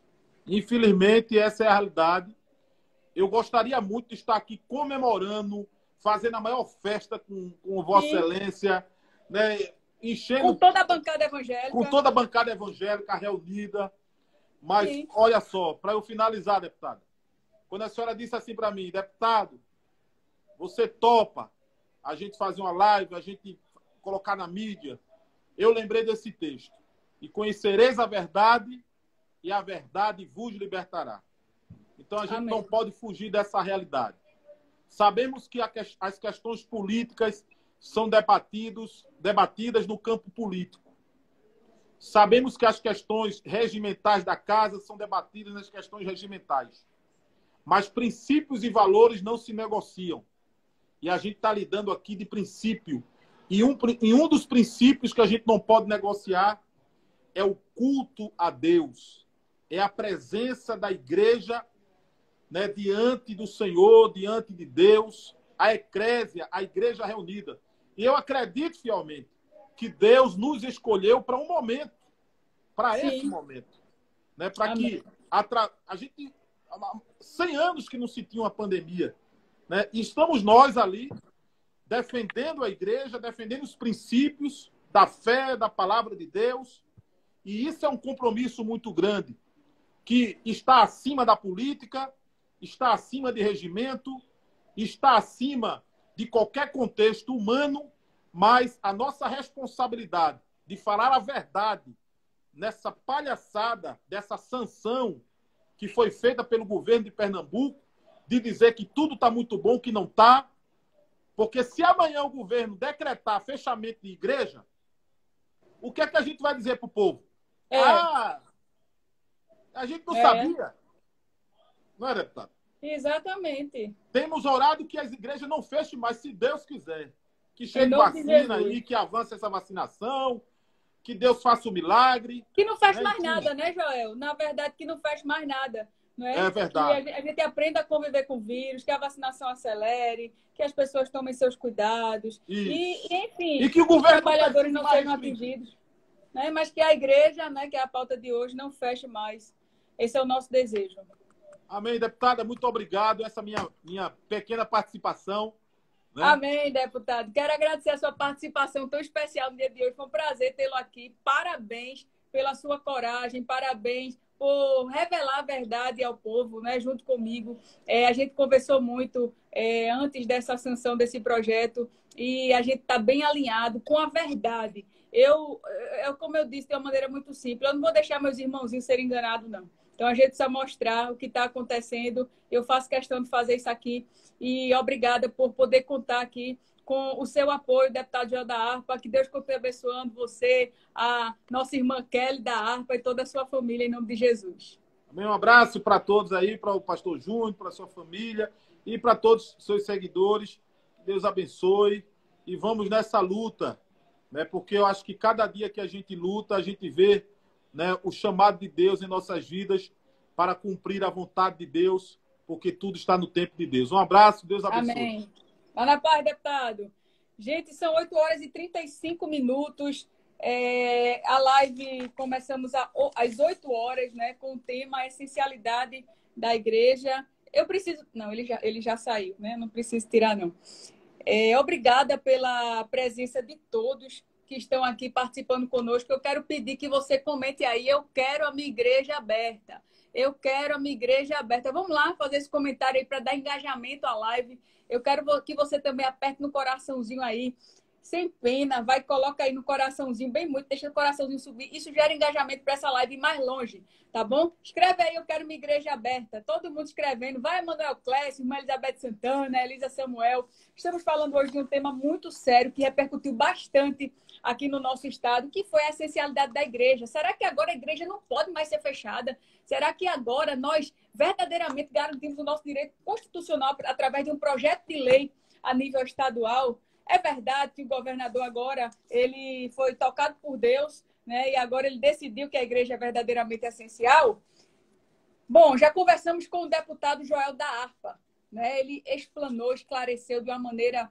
Infelizmente, essa é a realidade. Eu gostaria muito de estar aqui comemorando, fazendo a maior festa com Vossa Sim. Excelência, né? Com Enchendo toda a bancada com evangélica. toda a bancada evangélica reunida. Mas, Sim. olha só, para eu finalizar, deputada, quando a senhora disse assim para mim, deputado, você topa a gente fazer uma live, a gente colocar na mídia, eu lembrei desse texto. E conhecereis a verdade, e a verdade vos libertará. Então, a gente Amém. não pode fugir dessa realidade. Sabemos que as questões políticas são debatidas no campo político. Sabemos que as questões regimentais da casa são debatidas nas questões regimentais. Mas princípios e valores não se negociam. E a gente está lidando aqui de princípio. E um dos princípios que a gente não pode negociar é o culto a Deus. É a presença da igreja, né, diante do Senhor, diante de Deus, a eclésia, a igreja reunida. E eu acredito fielmente que Deus nos escolheu para um momento, para esse momento, né, para que a gente 100 anos que não se tinha uma pandemia, né, e estamos nós ali defendendo a igreja, defendendo os princípios da fé, da palavra de Deus, e isso é um compromisso muito grande, que está acima da política, está acima de regimento, está acima de qualquer contexto humano, mas a nossa responsabilidade de falar a verdade nessa palhaçada, dessa sanção que foi feita pelo governo de Pernambuco, de dizer que tudo está muito bom, que não está, porque se amanhã o governo decretar fechamento de igreja, o que é que a gente vai dizer para o povo? Ah, a gente não sabia. Não é, deputado? Exatamente. Temos orado que as igrejas não fechem mais, se Deus quiser. Que chegue vacina aí, que avance essa vacinação, que Deus faça o milagre. Que não feche mais nada, né, Joel? Na verdade, que não feche mais nada. Não é? É verdade. Que a gente aprenda a conviver com o vírus, que a vacinação acelere, que as pessoas tomem seus cuidados. Enfim, e que o governo os trabalhadores não sejam atingidos. Né? Mas que a igreja, né, que é a pauta de hoje, não feche mais. Esse é o nosso desejo. Amém, deputada. Muito obrigado. Essa minha pequena participação. Né? Amém, deputado. Quero agradecer a sua participação tão especial no dia de hoje. Foi um prazer tê-lo aqui. Parabéns pela sua coragem. Parabéns por revelar a verdade ao povo, né, junto comigo. A gente conversou muito antes dessa sanção desse projeto e a gente está bem alinhado com a verdade. Como eu disse, de uma maneira muito simples, eu não vou deixar meus irmãozinhos serem enganados, não. Então, a gente precisa mostrar o que está acontecendo. Eu faço questão de fazer isso aqui. E obrigada por poder contar aqui com o seu apoio, deputado Joel da Harpa. Que Deus continue abençoando você, a nossa irmã Kelly da Harpa e toda a sua família, em nome de Jesus. Amém. Um abraço para todos aí, para o pastor Júnior, para a sua família e para todos os seus seguidores. Deus abençoe. E vamos nessa luta, né? Porque eu acho que cada dia que a gente luta, a gente vê, né, o chamado de Deus em nossas vidas para cumprir a vontade de Deus, porque tudo está no tempo de Deus. Um abraço, Deus abençoe. Amém. Vá na paz, deputado. Gente, são 8 horas e 35 minutos. A live começamos às 8 horas, né, com o tema Essencialidade da Igreja. Eu preciso... Não, ele já saiu, né? Não preciso tirar, não. Obrigada pela presença de todos que estão aqui participando conosco. Eu quero pedir que você comente aí, eu quero a minha igreja aberta. Eu quero a minha igreja aberta. Vamos lá fazer esse comentário aí para dar engajamento à live. Eu quero que você também aperte no coraçãozinho aí, sem pena, vai, coloca aí no coraçãozinho bem muito, deixa o coraçãozinho subir. Isso gera engajamento para essa live ir mais longe, tá bom? Escreve aí, eu quero minha igreja aberta. Todo mundo escrevendo. Vai, Manuel Clécio, irmã Elizabeth Santana, Elisa Samuel. Estamos falando hoje de um tema muito sério que repercutiu bastante aqui no nosso estado, que foi a essencialidade da igreja. Será que agora a igreja não pode mais ser fechada? Será que agora nós verdadeiramente garantimos o nosso direito constitucional através de um projeto de lei a nível estadual? É verdade que o governador agora ele foi tocado por Deus, né? E agora ele decidiu que a igreja é verdadeiramente essencial? Bom, já conversamos com o deputado Joel da Harpa, né? Ele explanou, esclareceu de uma maneira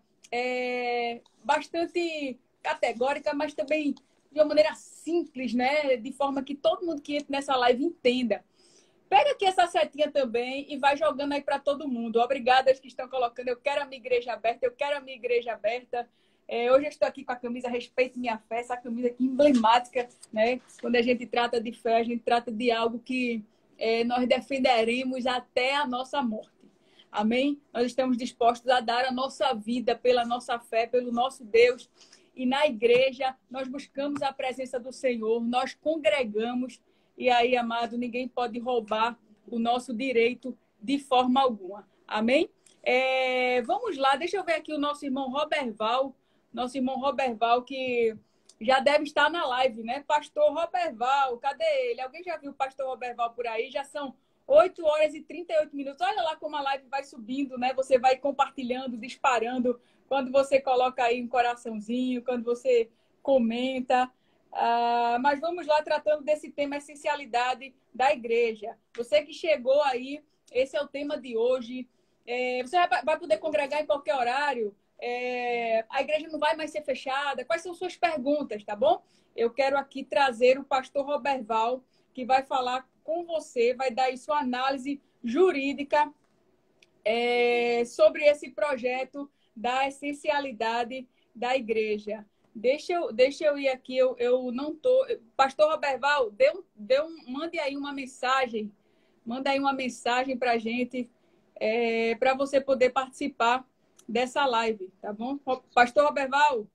bastante categórica, mas também de uma maneira simples, né? De forma que todo mundo que entra nessa live entenda. Pega aqui essa setinha também e vai jogando aí para todo mundo. Obrigada aos que estão colocando. Eu quero a minha igreja aberta, eu quero a minha igreja aberta. Hoje eu estou aqui com a camisa Respeite Minha Fé, essa camisa aqui emblemática, né? Quando a gente trata de fé, a gente trata de algo que nós defenderemos até a nossa morte. Amém? Nós estamos dispostos a dar a nossa vida pela nossa fé, pelo nosso Deus. E na igreja, nós buscamos a presença do Senhor, nós congregamos. E aí, amado, ninguém pode roubar o nosso direito de forma alguma. Amém? Vamos lá, deixa eu ver aqui o nosso irmão Roberval. Nosso irmão Roberval, que já deve estar na live, né? Pastor Roberval, cadê ele? Alguém já viu o pastor Roberval por aí? Já são 8 horas e 38 minutos. Olha lá como a live vai subindo, né? Você vai compartilhando, disparando. Quando você coloca aí um coraçãozinho, quando você comenta... mas vamos lá tratando desse tema, essencialidade da igreja. Você que chegou aí, esse é o tema de hoje. Você vai poder congregar em qualquer horário. A igreja não vai mais ser fechada. Quais são suas perguntas, tá bom? Eu quero aqui trazer o pastor Roberval, que vai falar com você, vai dar aí sua análise jurídica sobre esse projeto da essencialidade da igreja. Deixa eu ir aqui, eu não tô... Pastor Roberval, mande aí uma mensagem, manda aí uma mensagem para a gente, para você poder participar dessa live, tá bom? Pastor Roberval,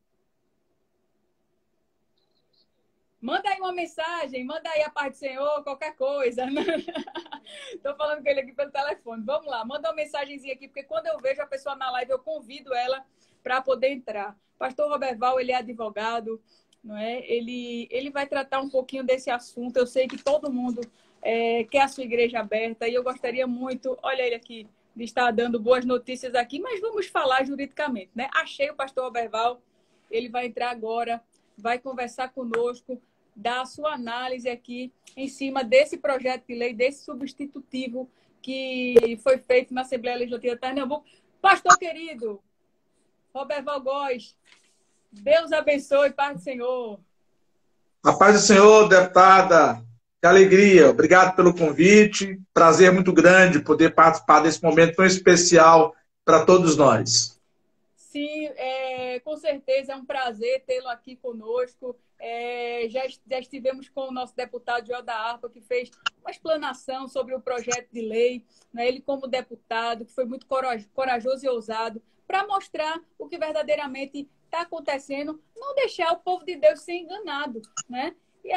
manda aí uma mensagem, manda aí a paz do Senhor, qualquer coisa. Estou falando com ele aqui pelo telefone. Vamos lá, manda uma mensagenzinha aqui, porque quando eu vejo a pessoa na live, eu convido ela para poder entrar. Pastor Roberval, ele é advogado, não é? Ele vai tratar um pouquinho desse assunto. Eu sei que todo mundo quer a sua igreja aberta e eu gostaria muito, olha ele aqui, de estar dando boas notícias aqui, mas vamos falar juridicamente, né? Achei o pastor Roberval, ele vai entrar agora, vai conversar conosco, dar a sua análise aqui em cima desse projeto de lei, desse substitutivo que foi feito na Assembleia Legislativa de Pernambuco. Pastor querido, Roberval Góes, Deus abençoe, paz do Senhor. A paz do Senhor, deputada. Que alegria. Obrigado pelo convite. Prazer muito grande poder participar desse momento tão especial para todos nós. Sim, com certeza é um prazer tê-lo aqui conosco. Já estivemos com o nosso deputado Joel da Harpa, que fez uma explanação sobre o projeto de lei, né? Ele como deputado, que foi muito corajoso e ousado, para mostrar o que verdadeiramente está acontecendo, não deixar o povo de Deus ser enganado, né? E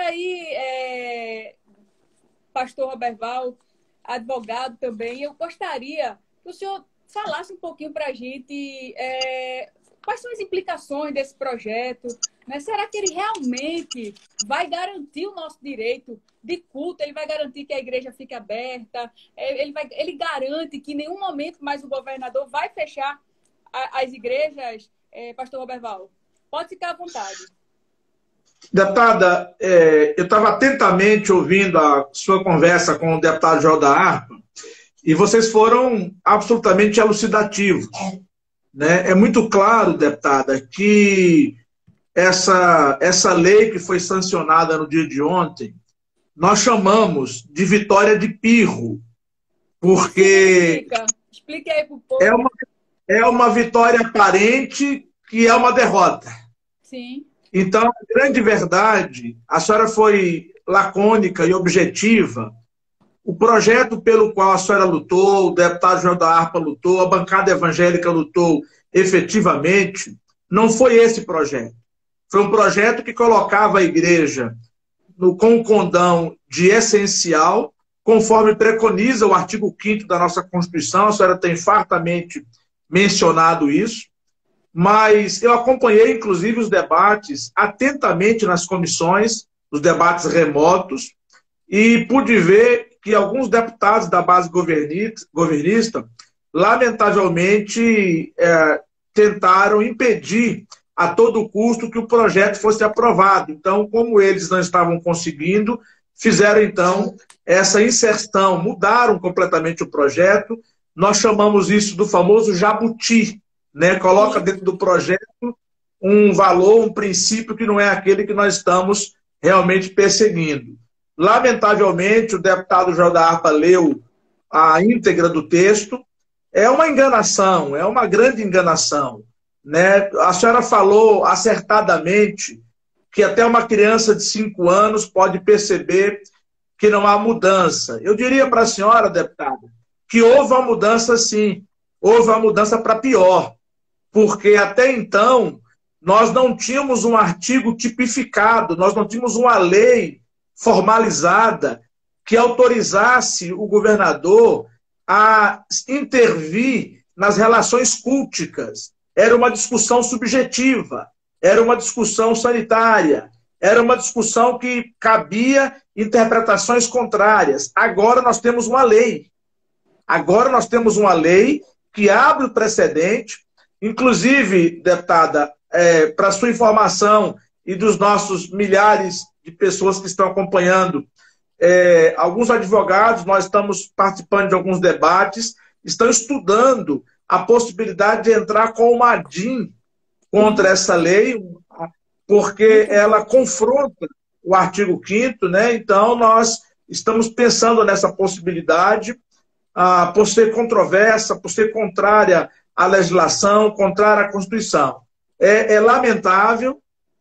aí, pastor Roberval, advogado também, eu gostaria que o senhor falasse um pouquinho para a gente quais são as implicações desse projeto, né? Será que ele realmente vai garantir o nosso direito de culto? Ele vai garantir que a igreja fique aberta? Ele garante que em nenhum momento mais o governador vai fechar as igrejas? Pastor Roberval, pode ficar à vontade. Deputada, eu estava atentamente ouvindo a sua conversa com o deputado Joel da Harpa e vocês foram absolutamente elucidativos, né? É muito claro, deputada, que essa lei que foi sancionada no dia de ontem, nós chamamos de vitória de pirro, porque explica aí para o povo. É uma vitória aparente que é uma derrota. Sim. Então, a grande verdade, a senhora foi lacônica e objetiva. O projeto pelo qual a senhora lutou, o deputado Joel da Harpa lutou, a bancada evangélica lutou efetivamente, não foi esse projeto. Foi um projeto que colocava a igreja com o condão de essencial, conforme preconiza o artigo 5º da nossa Constituição. A senhora tem fartamente mencionado isso. Mas eu acompanhei, inclusive, os debates atentamente nas comissões, os debates remotos, e pude ver que alguns deputados da base governista, lamentavelmente, tentaram impedir a todo custo que o projeto fosse aprovado. Então, como eles não estavam conseguindo, fizeram, então, essa inserção, mudaram completamente o projeto. Nós chamamos isso do famoso jabuti, né? Coloca dentro do projeto um valor, um princípio que não é aquele que nós estamos realmente perseguindo. Lamentavelmente, o deputado João da Harpa leu a íntegra do texto. É uma enganação, é uma grande enganação, né? A senhora falou acertadamente que até uma criança de 5 anos pode perceber que não há mudança. Eu diria para a senhora, deputada, que houve uma mudança sim, houve uma mudança para pior, porque até então nós não tínhamos um artigo tipificado, nós não tínhamos uma lei formalizada que autorizasse o governador a intervir nas relações culticas. Era uma discussão subjetiva, era uma discussão sanitária, era uma discussão que cabia interpretações contrárias. Agora nós temos uma lei. Agora nós temos uma lei que abre o precedente. Inclusive, deputada, para sua informação e dos nossos milhares de pessoas que estão acompanhando, alguns advogados, nós estamos participando de alguns debates, estão estudando a possibilidade de entrar com uma ADIM contra essa lei, porque ela confronta o artigo 5º, né? Então, nós estamos pensando nessa possibilidade, por ser controversa, por ser contrária à legislação, contrária à Constituição. É lamentável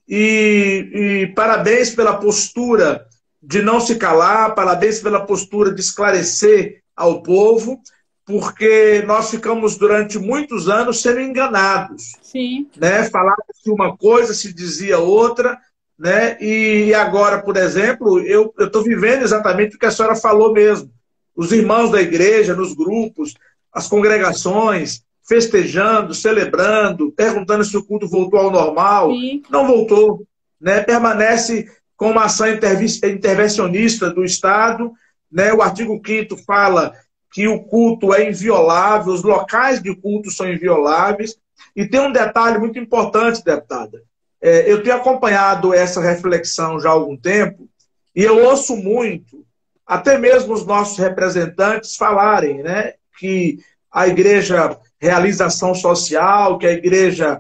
e parabéns pela postura de não se calar, parabéns pela postura de esclarecer ao povo, porque nós ficamos durante muitos anos sendo enganados. Sim. Né? Falava-se uma coisa, se dizia outra, né? E agora, por exemplo, eu estou vivendo exatamente o que a senhora falou mesmo. Os irmãos da igreja, nos grupos, as congregações, festejando, celebrando, perguntando se o culto voltou ao normal. Sim. Não voltou, né? Permanece com uma ação intervencionista do Estado, né? O artigo 5º fala que o culto é inviolável, os locais de culto são invioláveis. E tem um detalhe muito importante, deputada. Eu tenho acompanhado essa reflexão já há algum tempo, e eu ouço muito, até mesmo os nossos representantes falarem, né, que a igreja realiza ação social, que a igreja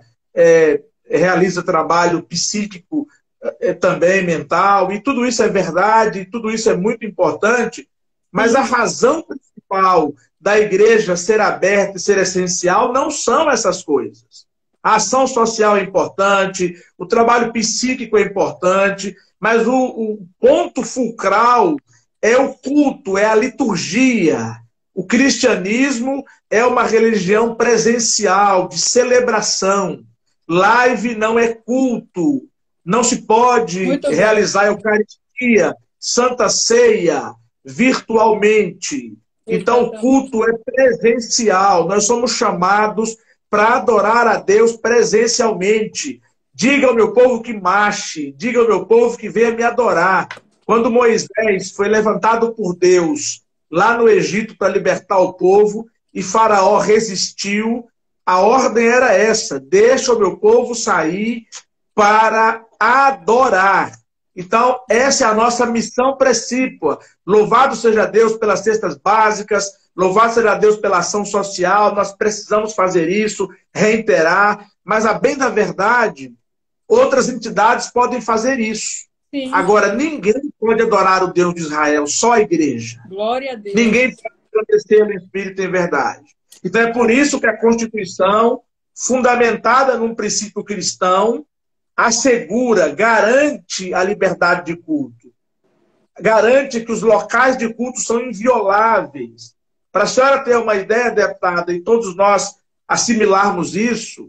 realiza trabalho psíquico também, mental, e tudo isso é verdade, tudo isso é muito importante, mas a razão principal da igreja ser aberta e ser essencial não são essas coisas. A ação social é importante, o trabalho psíquico é importante, mas o ponto fulcral é o culto, é a liturgia. O cristianismo é uma religião presencial, de celebração. Live não é culto. Não se pode realizar a Eucaristia, Santa Ceia, virtualmente. Então, o culto é presencial. Nós somos chamados para adorar a Deus presencialmente. Diga ao meu povo que marche, diga ao meu povo que venha me adorar. Quando Moisés foi levantado por Deus lá no Egito para libertar o povo e Faraó resistiu, a ordem era essa: deixa o meu povo sair para adorar. Então, essa é a nossa missão precípua. Louvado seja Deus pelas cestas básicas, louvado seja Deus pela ação social, nós precisamos fazer isso, reiterar, mas a bem da verdade, outras entidades podem fazer isso. Sim. Agora, ninguém pode adorar o Deus de Israel, só a igreja. Glória a Deus. Ninguém pode agradecer no Espírito e em verdade. Então é por isso que a Constituição, fundamentada num princípio cristão, assegura, garante a liberdade de culto. Garante que os locais de culto são invioláveis. Para a senhora ter uma ideia, deputada, e todos nós assimilarmos isso,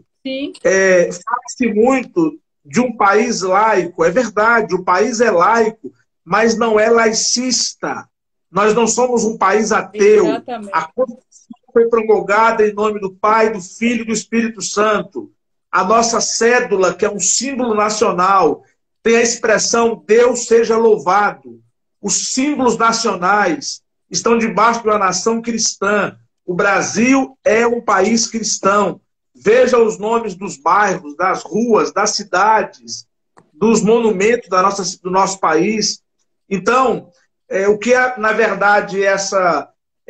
fala-se muito de um país laico. É verdade, o país é laico, mas não é laicista. Nós não somos um país ateu. Exatamente. A Constituição foi promulgada em nome do Pai, do Filho e do Espírito Santo. A nossa cédula, que é um símbolo nacional, tem a expressão Deus seja louvado. Os símbolos nacionais estão debaixo de uma nação cristã. O Brasil é um país cristão. Veja os nomes dos bairros, das ruas, das cidades, dos monumentos do nosso país. Então, o que, na verdade, essa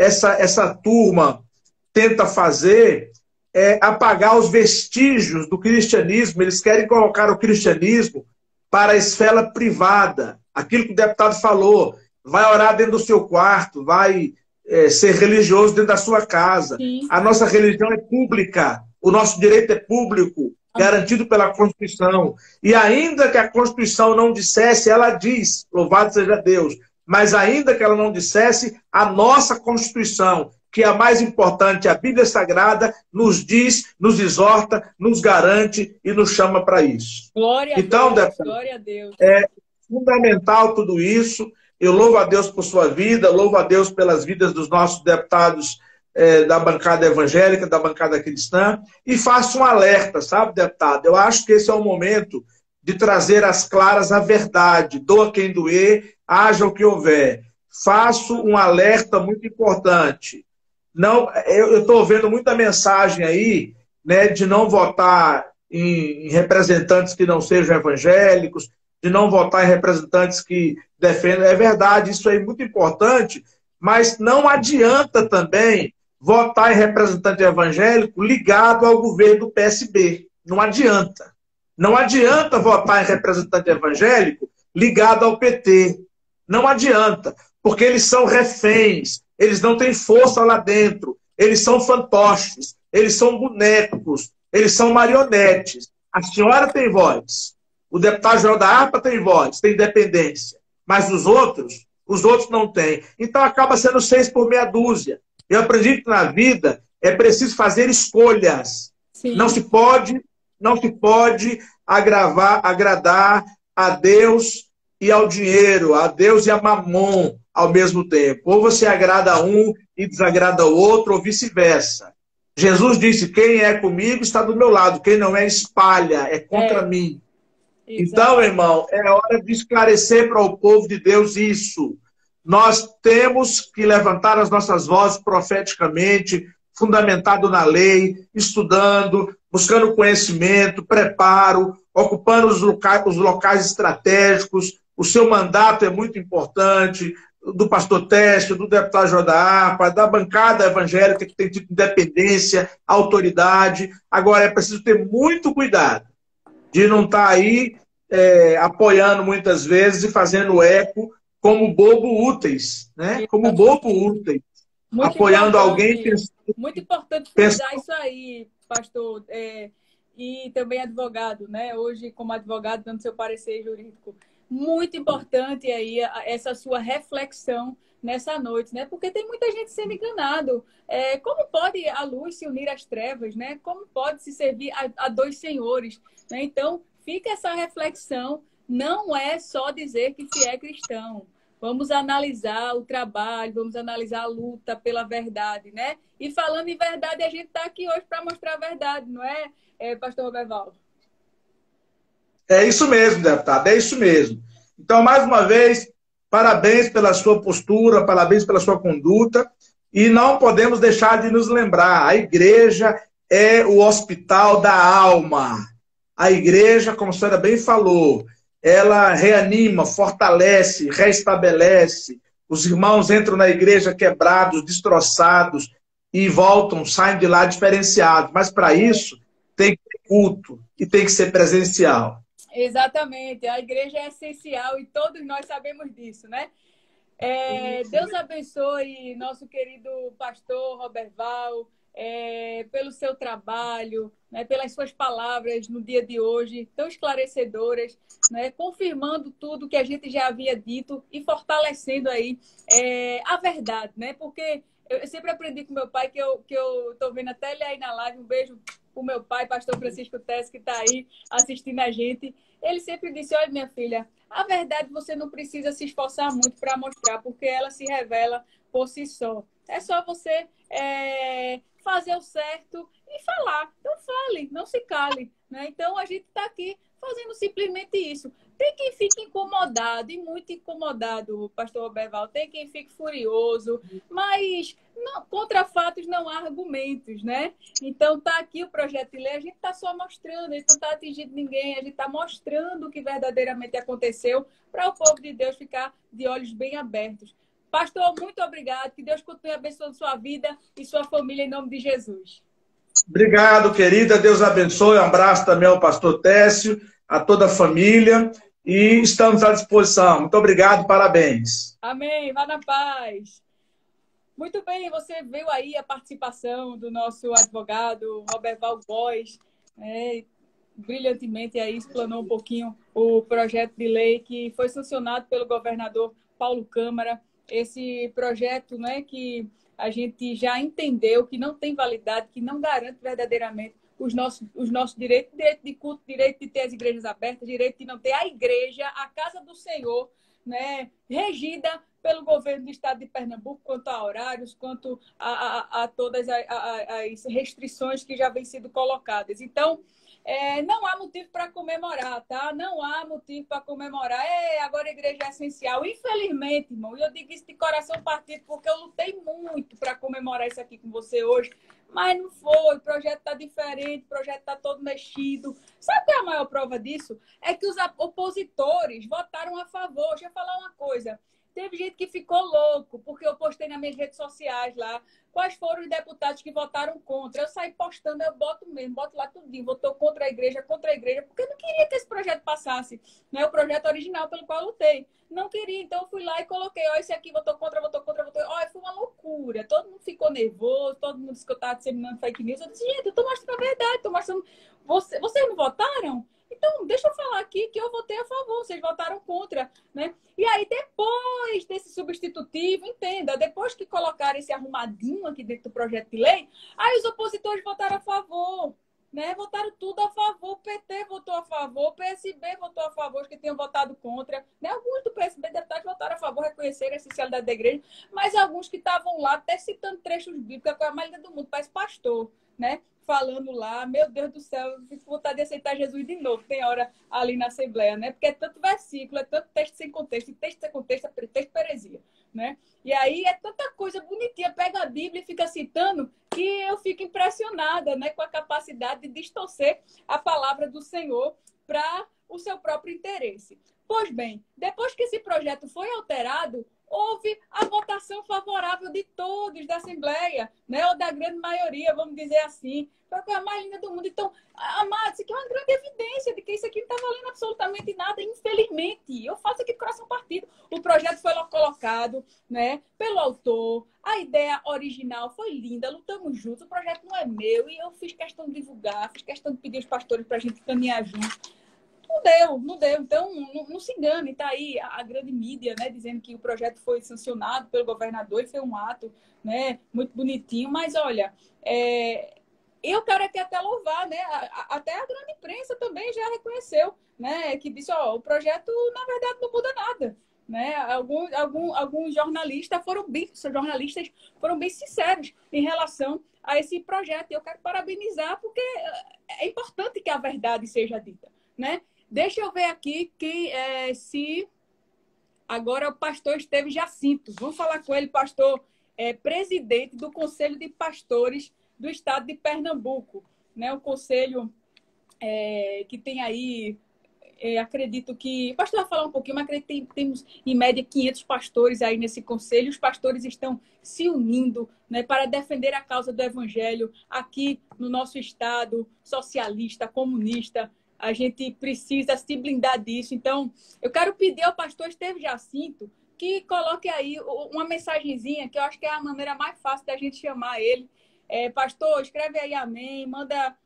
turma tenta fazer é apagar os vestígios do cristianismo. Eles querem colocar o cristianismo para a esfera privada. Aquilo que o deputado falou, vai orar dentro do seu quarto, vai ser religioso dentro da sua casa. Sim. A nossa religião é pública, o nosso direito é público, garantido pela Constituição. E ainda que a Constituição não dissesse, ela diz, louvado seja Deus, mas ainda que ela não dissesse, a nossa Constituição, que é a mais importante, a Bíblia Sagrada, nos diz, nos exorta, nos garante e nos chama para isso. Glória então, a Deus, glória a Deus. É fundamental tudo isso. Eu louvo a Deus por sua vida, louvo a Deus pelas vidas dos nossos deputados da bancada evangélica, da bancada cristã, e faço um alerta, sabe, deputado? Eu acho que esse é o momento de trazer às claras a verdade. Doa quem doer, haja o que houver. Faço um alerta muito importante. Não, eu estou vendo muita mensagem aí, né, de não votar em representantes que não sejam evangélicos, de não votar em representantes que defendam. É verdade, isso é muito importante, mas não adianta também votar em representante evangélico ligado ao governo do PSB. Não adianta. Não adianta votar em representante evangélico ligado ao PT. Não adianta, porque eles são reféns, eles não têm força lá dentro, eles são fantoches, eles são bonecos, eles são marionetes. A senhora tem voz, o deputado Joel da Harpa tem voz, tem independência, mas os outros não têm. Então acaba sendo 6 por meia dúzia. Eu aprendi que na vida é preciso fazer escolhas. Sim. Não se pode agradar a Deus e ao dinheiro, a Deus e a mamon ao mesmo tempo. Ou você agrada a um e desagrada o outro, ou vice-versa. Jesus disse, quem é comigo está do meu lado, quem não é espalha, é contra mim. Exato. Então, irmão, é hora de esclarecer para o povo de Deus isso. Nós temos que levantar as nossas vozes profeticamente, fundamentado na lei, estudando, buscando conhecimento, preparo, ocupando os locais estratégicos. O seu mandato é muito importante, do pastor Técio, do deputado Joel da Harpa, da bancada evangélica que tem tido independência, autoridade. Agora, é preciso ter muito cuidado de não estar aí apoiando muitas vezes e fazendo eco como bobo úteis, né? Como bobo úteis. Muito apoiando alguém. Muito importante frisar isso aí, pastor. E também advogado, né? Hoje, como advogado, dando seu parecer jurídico. Muito importante aí essa sua reflexão nessa noite, né? Porque tem muita gente sendo enganado. Como pode a luz se unir às trevas, né? Como pode se servir a dois senhores, né? Então, fica essa reflexão. Não é só dizer que se é cristão. Vamos analisar o trabalho, vamos analisar a luta pela verdade, né? E falando em verdade, a gente está aqui hoje para mostrar a verdade, não é, pastor Roberval? É isso mesmo, deputado, é isso mesmo. Então, mais uma vez, parabéns pela sua postura, parabéns pela sua conduta, e não podemos deixar de nos lembrar, a igreja é o hospital da alma. A igreja, como a senhora bem falou, ela reanima, fortalece, restabelece. Os irmãos entram na igreja quebrados, destroçados e voltam, saem de lá diferenciados. Mas para isso tem que ter culto e tem que ser presencial. Exatamente. A igreja é essencial e todos nós sabemos disso, né? Deus abençoe nosso querido pastor Roberval, pelo seu trabalho, né, pelas suas palavras no dia de hoje, tão esclarecedoras, né, confirmando tudo que a gente já havia dito e fortalecendo aí a verdade, né? Porque eu sempre aprendi com meu pai, que eu estou vendo até ele aí na live, um beijo pro meu pai, pastor Francisco Tess, que está aí assistindo a gente. Ele sempre disse, olha, minha filha, a verdade você não precisa se esforçar muito para mostrar, porque ela se revela por si só. É só você fazer o certo e falar. Então fale, não se cale, né? Então a gente está aqui fazendo simplesmente isso. Tem quem fique incomodado, e muito incomodado, pastor Roberval. Tem quem fique furioso, mas não, contra fatos não há argumentos, né? Então tá aqui o projeto de lei, a gente está só mostrando, a gente não está atingindo ninguém, a gente está mostrando o que verdadeiramente aconteceu para o povo de Deus ficar de olhos bem abertos. Pastor, muito obrigado. Que Deus continue abençoando sua vida e sua família em nome de Jesus. Obrigado, querida. Deus abençoe. Um abraço também ao pastor Técio, a toda a família. e estamos à disposição. Muito obrigado, parabéns. Amém, vá na paz. Muito bem, você viu aí a participação do nosso advogado Roberval Góes, brilhantemente aí explanou um pouquinho o projeto de lei que foi sancionado pelo governador Paulo Câmara. Esse projeto, né, que a gente já entendeu que não tem validade, que não garante verdadeiramente os nossos direitos, direito de culto, direito de ter as igrejas abertas, direito de não ter a igreja, a casa do Senhor, né, regida pelo governo do estado de Pernambuco, quanto a horários, quanto a todas as restrições que já vêm sido colocadas. Então, não há motivo para comemorar, tá? Não há motivo para comemorar. Agora a igreja é essencial. Infelizmente, irmão, e eu digo isso de coração partido, porque eu lutei muito para comemorar isso aqui com você hoje, mas não foi. O projeto está diferente, o projeto está todo mexido. Sabe qual é a maior prova disso? É que os opositores votaram a favor. Deixa eu falar uma coisa. Teve gente que ficou louco, porque eu postei nas minhas redes sociais lá quais foram os deputados que votaram contra. Eu saí postando, eu boto lá tudinho, votou contra a igreja, porque eu não queria que esse projeto passasse, né? O projeto original pelo qual eu lutei. Não queria, então eu fui lá e coloquei, esse aqui votou contra. Foi uma loucura. Todo mundo ficou nervoso, todo mundo disse que eu estava disseminando fake news. Eu disse, gente, eu estou mostrando a verdade, estou mostrando... Vocês não votaram? Então, deixa eu falar aqui que eu votei a favor, vocês votaram contra, né? E aí, depois desse substitutivo, entenda, depois que colocaram esse arrumadinho aqui dentro do projeto de lei, aí os opositores votaram a favor, né? Votaram tudo a favor, o PT votou a favor, o PSB votou a favor, os que tinham votado contra, né? Alguns do PSB, deputados, votaram a favor, reconheceram a essencialidade da igreja, mas alguns que estavam lá, até citando trechos bíblicos, com a maioria do mundo, parece pastor, né? Falando lá, meu Deus do céu, eu fico com vontade de aceitar Jesus de novo, tem hora ali na Assembleia, né? Porque é tanto versículo, é tanto texto sem contexto, e texto sem contexto é pretexto heresia, né? E aí é tanta coisa bonitinha, pega a Bíblia e fica citando, que eu fico impressionada, né? Com a capacidade de distorcer a palavra do Senhor para o seu próprio interesse. Pois bem, depois que esse projeto foi alterado, houve a votação favorável de todos da Assembleia, né? Ou da grande maioria, vamos dizer assim. Foi a coisa mais linda do mundo. Então, amados, isso aqui é uma grande evidência de que isso aqui não está valendo absolutamente nada, infelizmente. Eu faço aqui de coração partido. O projeto foi colocado, né, pelo autor. A ideia original foi linda, lutamos juntos. O projeto não é meu e eu fiz questão de divulgar, fiz questão de pedir aos pastores para a gente caminhar juntos. Não deu. Então, não se engane, está aí a grande mídia, né, dizendo que o projeto foi sancionado pelo governador e foi um ato, né, muito bonitinho. Mas, olha, eu quero aqui até louvar, né, até a grande imprensa também já reconheceu, né, que disse, o projeto, na verdade, não muda nada. Né? Alguns jornalistas foram bem sinceros em relação a esse projeto. E eu quero parabenizar, porque é importante que a verdade seja dita, né? Deixa eu ver aqui se agora o pastor Esteves Jacinto. Vamos falar com ele, pastor, presidente do Conselho de Pastores do Estado de Pernambuco, né? O conselho que tem aí, acredito que... O pastor vai falar um pouquinho, mas acredito que temos, em média, 500 pastores aí nesse conselho. Os pastores estão se unindo, né, para defender a causa do evangelho aqui no nosso estado socialista, comunista. A gente precisa se blindar disso. Então, eu quero pedir ao pastor Esteves Jacinto que coloque aí uma mensagenzinha, que eu acho que é a maneira mais fácil da gente chamar ele. Pastor, escreve aí amém, manda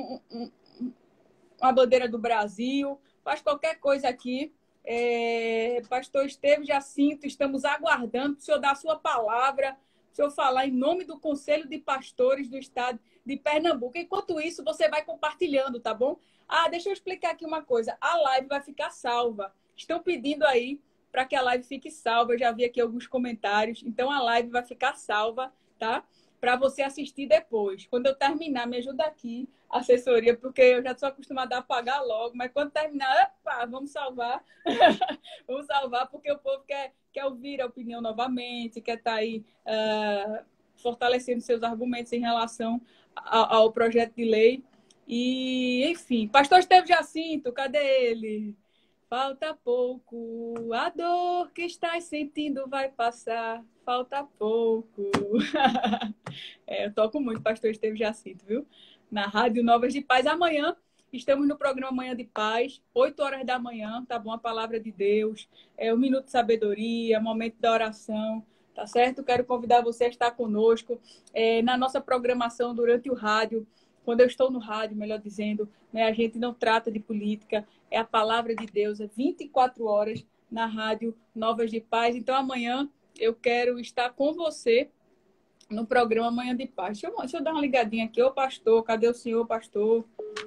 uma bandeira do Brasil, faz qualquer coisa aqui. Pastor Esteves Jacinto, estamos aguardando o senhor dar a sua palavra, o senhor falar em nome do Conselho de Pastores do Estado de Pernambuco. Enquanto isso, você vai compartilhando, tá bom? Deixa eu explicar aqui uma coisa. A live vai ficar salva. Estão pedindo aí para que a live fique salva. Eu já vi aqui alguns comentários. Então, a live vai ficar salva, tá? Para você assistir depois. Quando eu terminar, me ajuda aqui, assessoria, porque eu já sou acostumada a apagar logo. Mas quando terminar, vamos salvar. Vamos salvar, porque o povo quer ouvir a opinião novamente, quer estar aí fortalecendo seus argumentos em relação ao projeto de lei. E, enfim, pastor Esteves Jacinto, cadê ele? Falta pouco, a dor que estás sentindo vai passar. Falta pouco. Eu toco muito pastor Esteves Jacinto, viu? Na Rádio Novas de Paz. Amanhã Estamos no programa Manhã de Paz, 8 horas da manhã, tá bom? A palavra de Deus, o Minuto de Sabedoria, momento da oração, tá certo? Quero convidar você a estar conosco na nossa programação durante o rádio. Quando eu estou no rádio, melhor dizendo, né, a gente não trata de política, é a palavra de Deus, é 24 horas na rádio Novas de Paz. Então, amanhã eu quero estar com você no programa Manhã de Paz. Deixa eu dar uma ligadinha aqui. Ô, pastor, cadê o senhor, pastor?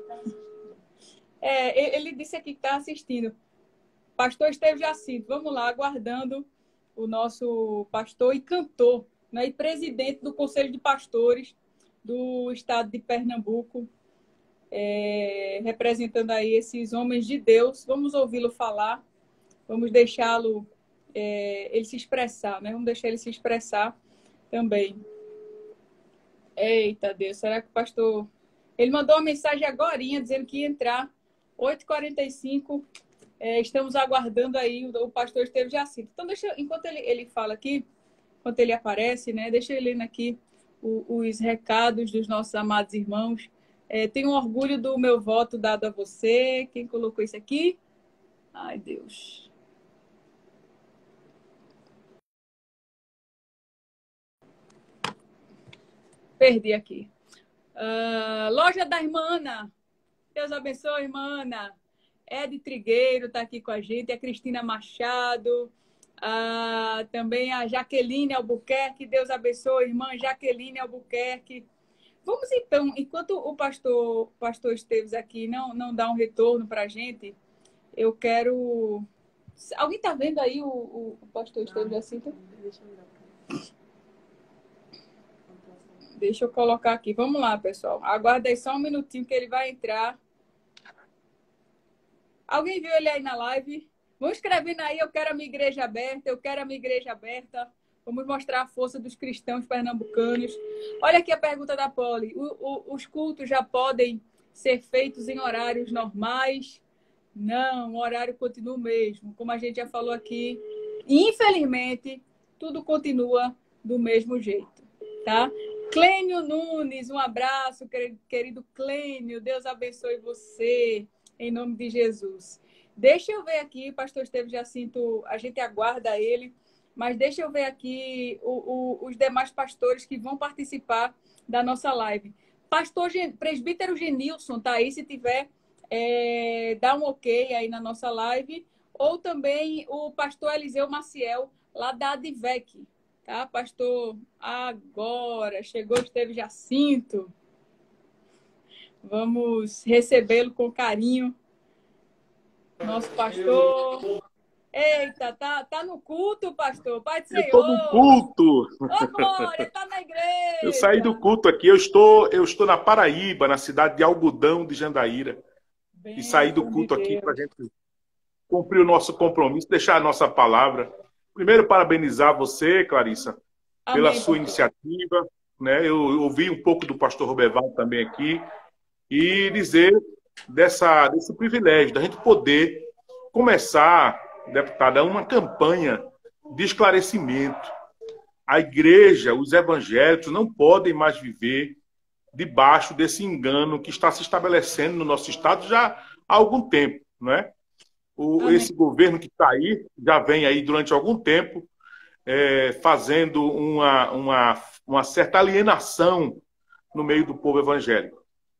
Ele disse aqui que está assistindo. Pastor Estevam Jacinto, vamos lá, aguardando o nosso pastor e cantor, né, e presidente do Conselho de Pastores do estado de Pernambuco, representando aí esses homens de Deus. Vamos ouvi-lo falar, vamos deixá-lo ele se expressar, né? Vamos deixar ele se expressar também. Eita Deus, será que o pastor... Ele mandou uma mensagem agorinha dizendo que ia entrar 8h45. Estamos aguardando aí o pastor Estevam Jacinto. Então, enquanto ele fala aqui, enquanto ele aparece, né? Deixa eu ler aqui os recados dos nossos amados irmãos. Tenho orgulho do meu voto dado a você. Quem colocou isso aqui? Ai, Deus. Perdi aqui. Loja da irmã Ana. Deus abençoe, irmã Ana. Ed Trigueiro está aqui com a gente. A Cristina Machado. Também a Jaqueline Albuquerque. Deus abençoe, irmã Jaqueline Albuquerque. Vamos então, enquanto o pastor Esteves aqui não dá um retorno para a gente, eu quero... Alguém está vendo aí o pastor Esteves Jacinto? Deixa eu colocar aqui. Vamos lá, pessoal. Aguarda aí só um minutinho que ele vai entrar. Alguém viu ele aí na live? Vão escrevendo aí, eu quero a minha igreja aberta, eu quero a minha igreja aberta. Vamos mostrar a força dos cristãos pernambucanos. Olha aqui a pergunta da Poli. Os cultos já podem ser feitos em horários normais? Não, o horário continua o mesmo. Como a gente já falou aqui, infelizmente, tudo continua do mesmo jeito, tá? Clênio Nunes, um abraço, querido Clênio. Deus abençoe você, em nome de Jesus. Deixa eu ver aqui, pastor Estevam Jacinto, a gente aguarda ele, mas deixa eu ver aqui os demais pastores que vão participar da nossa live. Presbítero Genilson, tá aí, se tiver, dá um ok aí na nossa live. Ou também o pastor Eliseu Maciel, lá da Advec. Tá, pastor? Agora chegou Estevam Jacinto. Vamos recebê-lo com carinho. Nosso pastor. Eita, tá no culto, pastor? Pai do Senhor. Eu estou no culto. Ô, Glória, tá na igreja. Eu saí do culto aqui. Eu estou na Paraíba, na cidade de Algodão de Jandaíra. E saí do culto aqui para a gente cumprir o nosso compromisso, deixar a nossa palavra. Primeiro, parabenizar você, Clarissa, pela sua iniciativa, né? Eu ouvi um pouco do pastor Roberval também aqui, e dizer desse privilégio, da gente poder começar, deputada, uma campanha de esclarecimento. A igreja, os evangélicos não podem mais viver debaixo desse engano que está se estabelecendo no nosso estado já há algum tempo, não é? Esse governo que está aí, já vem aí durante algum tempo, fazendo uma certa alienação no meio do povo evangélico.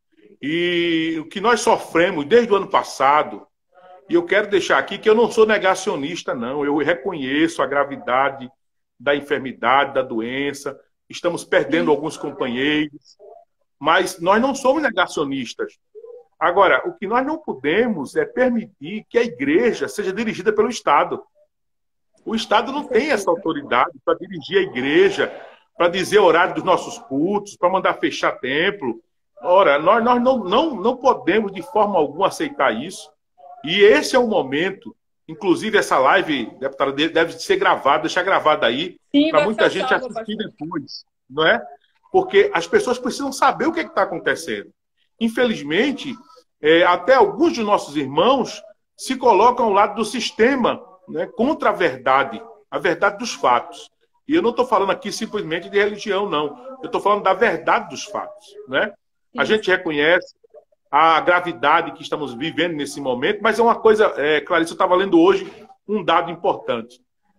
E o que nós sofremos desde o ano passado, e eu quero deixar aqui que eu não sou negacionista, não. Eu reconheço a gravidade da enfermidade, da doença, estamos perdendo alguns companheiros, mas nós não somos negacionistas. Agora, o que nós não podemos é permitir que a igreja seja dirigida pelo Estado. O Estado não tem essa autoridade para dirigir a igreja, para dizer o horário dos nossos cultos, para mandar fechar templo. Ora, nós não podemos de forma alguma aceitar isso. E esse é o momento, inclusive essa live, deputada, deve ser gravada, deixar gravada aí, para muita gente assistir depois, não é? Porque as pessoas precisam saber o que está acontecendo. Infelizmente, até alguns de nossos irmãos se colocam ao lado do sistema, né, contra a verdade dos fatos. E eu não estou falando aqui simplesmente de religião, não. Eu estou falando da verdade dos fatos, né? A gente reconhece a gravidade que estamos vivendo nesse momento, mas é uma coisa, Clarice, eu estava lendo hoje um dado importante.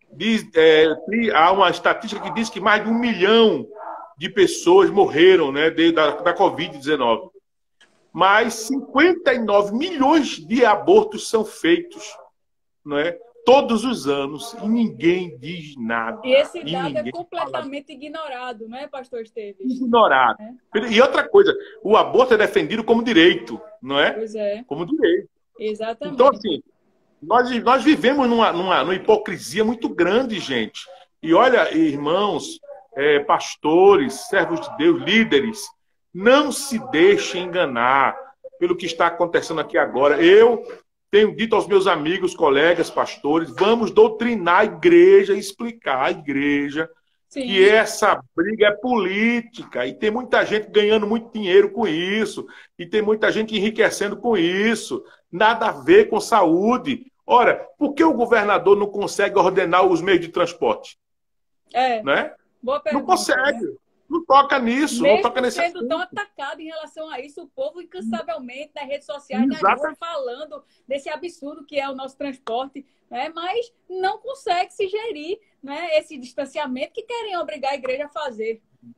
Há uma estatística que diz que mais de 1 milhão de pessoas morreram, né, da Covid-19. Mas 59 milhões de abortos são feitos, não é? Todos os anos, e ninguém diz nada. E esse dado é completamente ignorado, não é, pastor Esteves? Ignorado. E outra coisa, o aborto é defendido como direito, não é? Pois é. Como direito. Exatamente. Então, assim, nós vivemos numa hipocrisia muito grande, gente. E olha, irmãos, pastores, servos de Deus, líderes, não se deixem enganar pelo que está acontecendo aqui agora. Eu tenho dito aos meus amigos, colegas, pastores, vamos doutrinar a igreja, explicar à igreja que essa briga é política e tem muita gente ganhando muito dinheiro com isso e tem muita gente enriquecendo com isso. Nada a ver com saúde. Ora, por que o governador não consegue ordenar os meios de transporte? Né? Boa pergunta, não consegue. Né? Não toca nisso, mesmo não toca nesse sendo assunto. Tão atacado em relação a isso, o povo incansavelmente nas redes sociais, nas ruas, falando desse absurdo que é o nosso transporte, né? Mas não consegue se gerir, né, esse distanciamento que querem obrigar a igreja a fazer.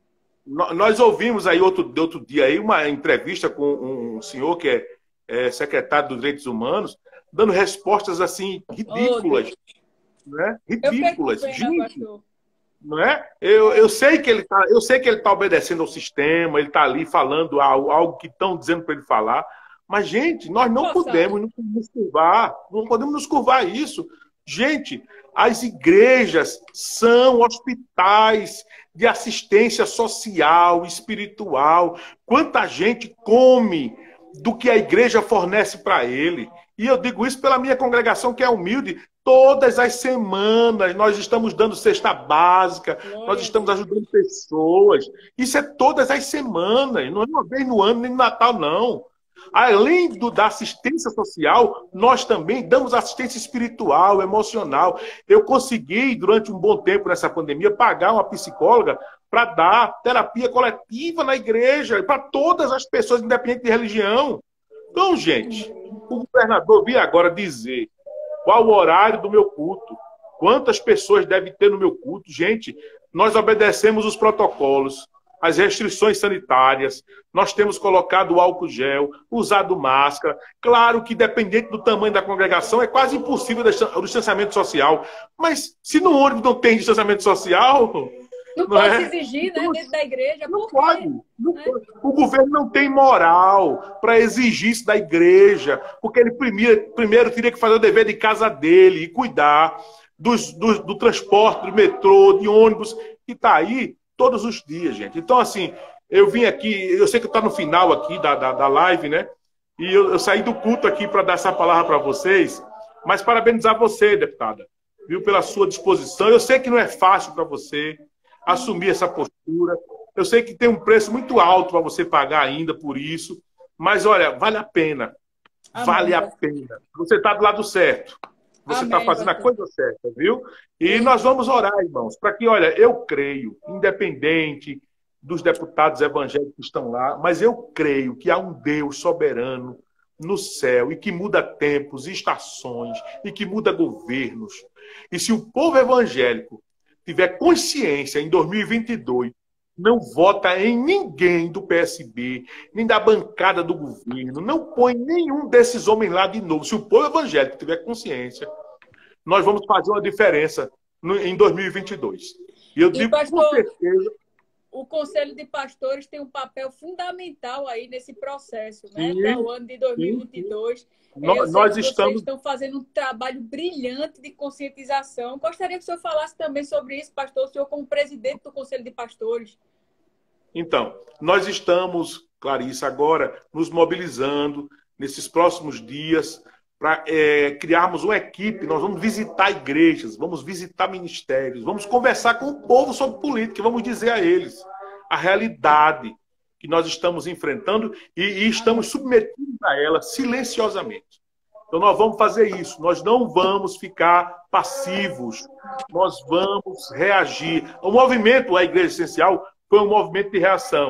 Nós ouvimos aí outro dia aí uma entrevista com um senhor que é secretário dos Direitos Humanos, dando respostas assim ridículas, né? Ridículas. Gente, não é? Eu sei que ele tá obedecendo ao sistema, ele está ali falando algo que estão dizendo para ele falar, mas, gente, nós não podemos nos curvar, não podemos nos curvar a isso. Gente, as igrejas são hospitais de assistência social, espiritual. Quanta gente come do que a igreja fornece para ele. E eu digo isso pela minha congregação, que é humilde. Todas as semanas nós estamos dando cesta básica, nós estamos ajudando pessoas. Isso é todas as semanas, não é uma vez no ano, nem no Natal, não. Além da assistência social, nós também damos assistência espiritual, emocional. Eu consegui, durante um bom tempo nessa pandemia, pagar uma psicóloga para dar terapia coletiva na igreja, para todas as pessoas, independente de religião. Então, gente, o governador veio agora dizer qual o horário do meu culto, quantas pessoas devem ter no meu culto. Gente, nós obedecemos os protocolos, as restrições sanitárias, nós temos colocado o álcool gel, usado máscara. Claro que, dependente do tamanho da congregação, é quase impossível o distanciamento social. Mas se no ônibus não tem distanciamento social... Não pode exigir, né, dentro da igreja. Não pode. O governo não tem moral para exigir isso da igreja, porque ele primeiro teria que fazer o dever de casa dele e cuidar do transporte, do metrô, de ônibus, que está aí todos os dias, gente. Então, assim, eu vim aqui, eu sei que está no final aqui da live, né? E eu saí do culto aqui para dar essa palavra para vocês, mas parabenizar você, deputada, viu, pela sua disposição. Eu sei que não é fácil para você assumir essa postura. Eu sei que tem um preço muito alto para você pagar ainda por isso, mas, olha, vale a pena. Amém. Vale a pena. Você está do lado certo. Você está fazendo a coisa certa, viu? E nós vamos orar, irmãos, para que, olha, eu creio, independente dos deputados evangélicos que estão lá, mas eu creio que há um Deus soberano no céu e que muda tempos, estações e que muda governos. E se o povo evangélico tiver consciência em 2022, não vota em ninguém do PSB, nem da bancada do governo, não põe nenhum desses homens lá de novo. Se o povo evangélico tiver consciência, nós vamos fazer uma diferença em 2022. E eu digo pastor, com certeza... O Conselho de Pastores tem um papel fundamental aí nesse processo, né? Para o ano de 2022. Vocês estão fazendo um trabalho brilhante de conscientização. Gostaria que o senhor falasse também sobre isso, pastor, o senhor como presidente do Conselho de Pastores. Então, nós estamos, Clarice, agora nos mobilizando nesses próximos dias para criarmos uma equipe. Nós vamos visitar igrejas, vamos visitar ministérios, vamos conversar com o povo sobre política, vamos dizer a eles a realidade que nós estamos enfrentando e estamos submetidos a ela silenciosamente. Então nós vamos fazer isso, nós não vamos ficar passivos, nós vamos reagir. O movimento, a Igreja Essencial, foi um movimento de reação.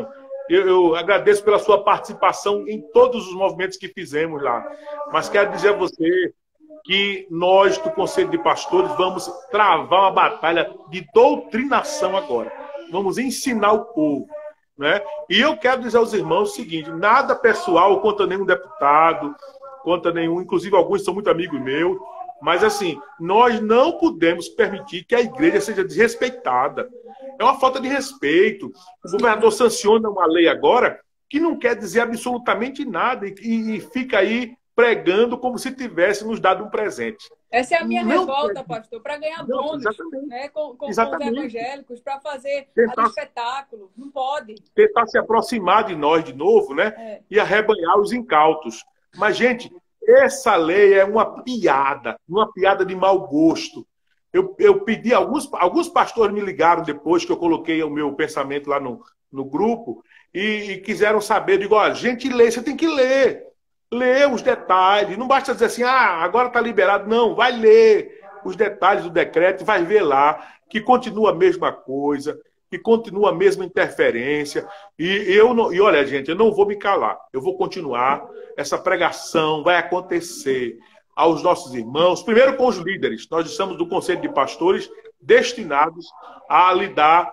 eu agradeço pela sua participação em todos os movimentos que fizemos lá. Mas quero dizer a você que nós, do Conselho de Pastores, vamos travar uma batalha de doutrinação agora. Vamos ensinar o povo. Né? E eu quero dizer aos irmãos o seguinte, nada pessoal contra nenhum deputado, contra nenhum, inclusive alguns são muito amigos meus, mas assim, nós não podemos permitir que a igreja seja desrespeitada. É uma falta de respeito. O governador sanciona uma lei agora que não quer dizer absolutamente nada e fica aí pregando como se tivesse nos dado um presente. Essa é a minha revolta, pastor, para ganhar bônus, né, com os evangélicos, para fazer espetáculo. Não pode. Tentar se aproximar de nós de novo, né? E arrebanhar os incautos. Mas, gente, essa lei é uma piada de mau gosto. Eu pedi, alguns pastores me ligaram depois que eu coloquei o meu pensamento lá no grupo e quiseram saber. Eu digo, olha, gente, lê, você tem que ler. Ler os detalhes. Não basta dizer assim, agora está liberado. Não, vai ler os detalhes do decreto e vai ver lá que continua a mesma coisa, que continua a mesma interferência. E olha, gente, eu não vou me calar. Eu vou continuar. Essa pregação vai acontecer aos nossos irmãos, primeiro com os líderes. Nós estamos do Conselho de Pastores destinados a lidar,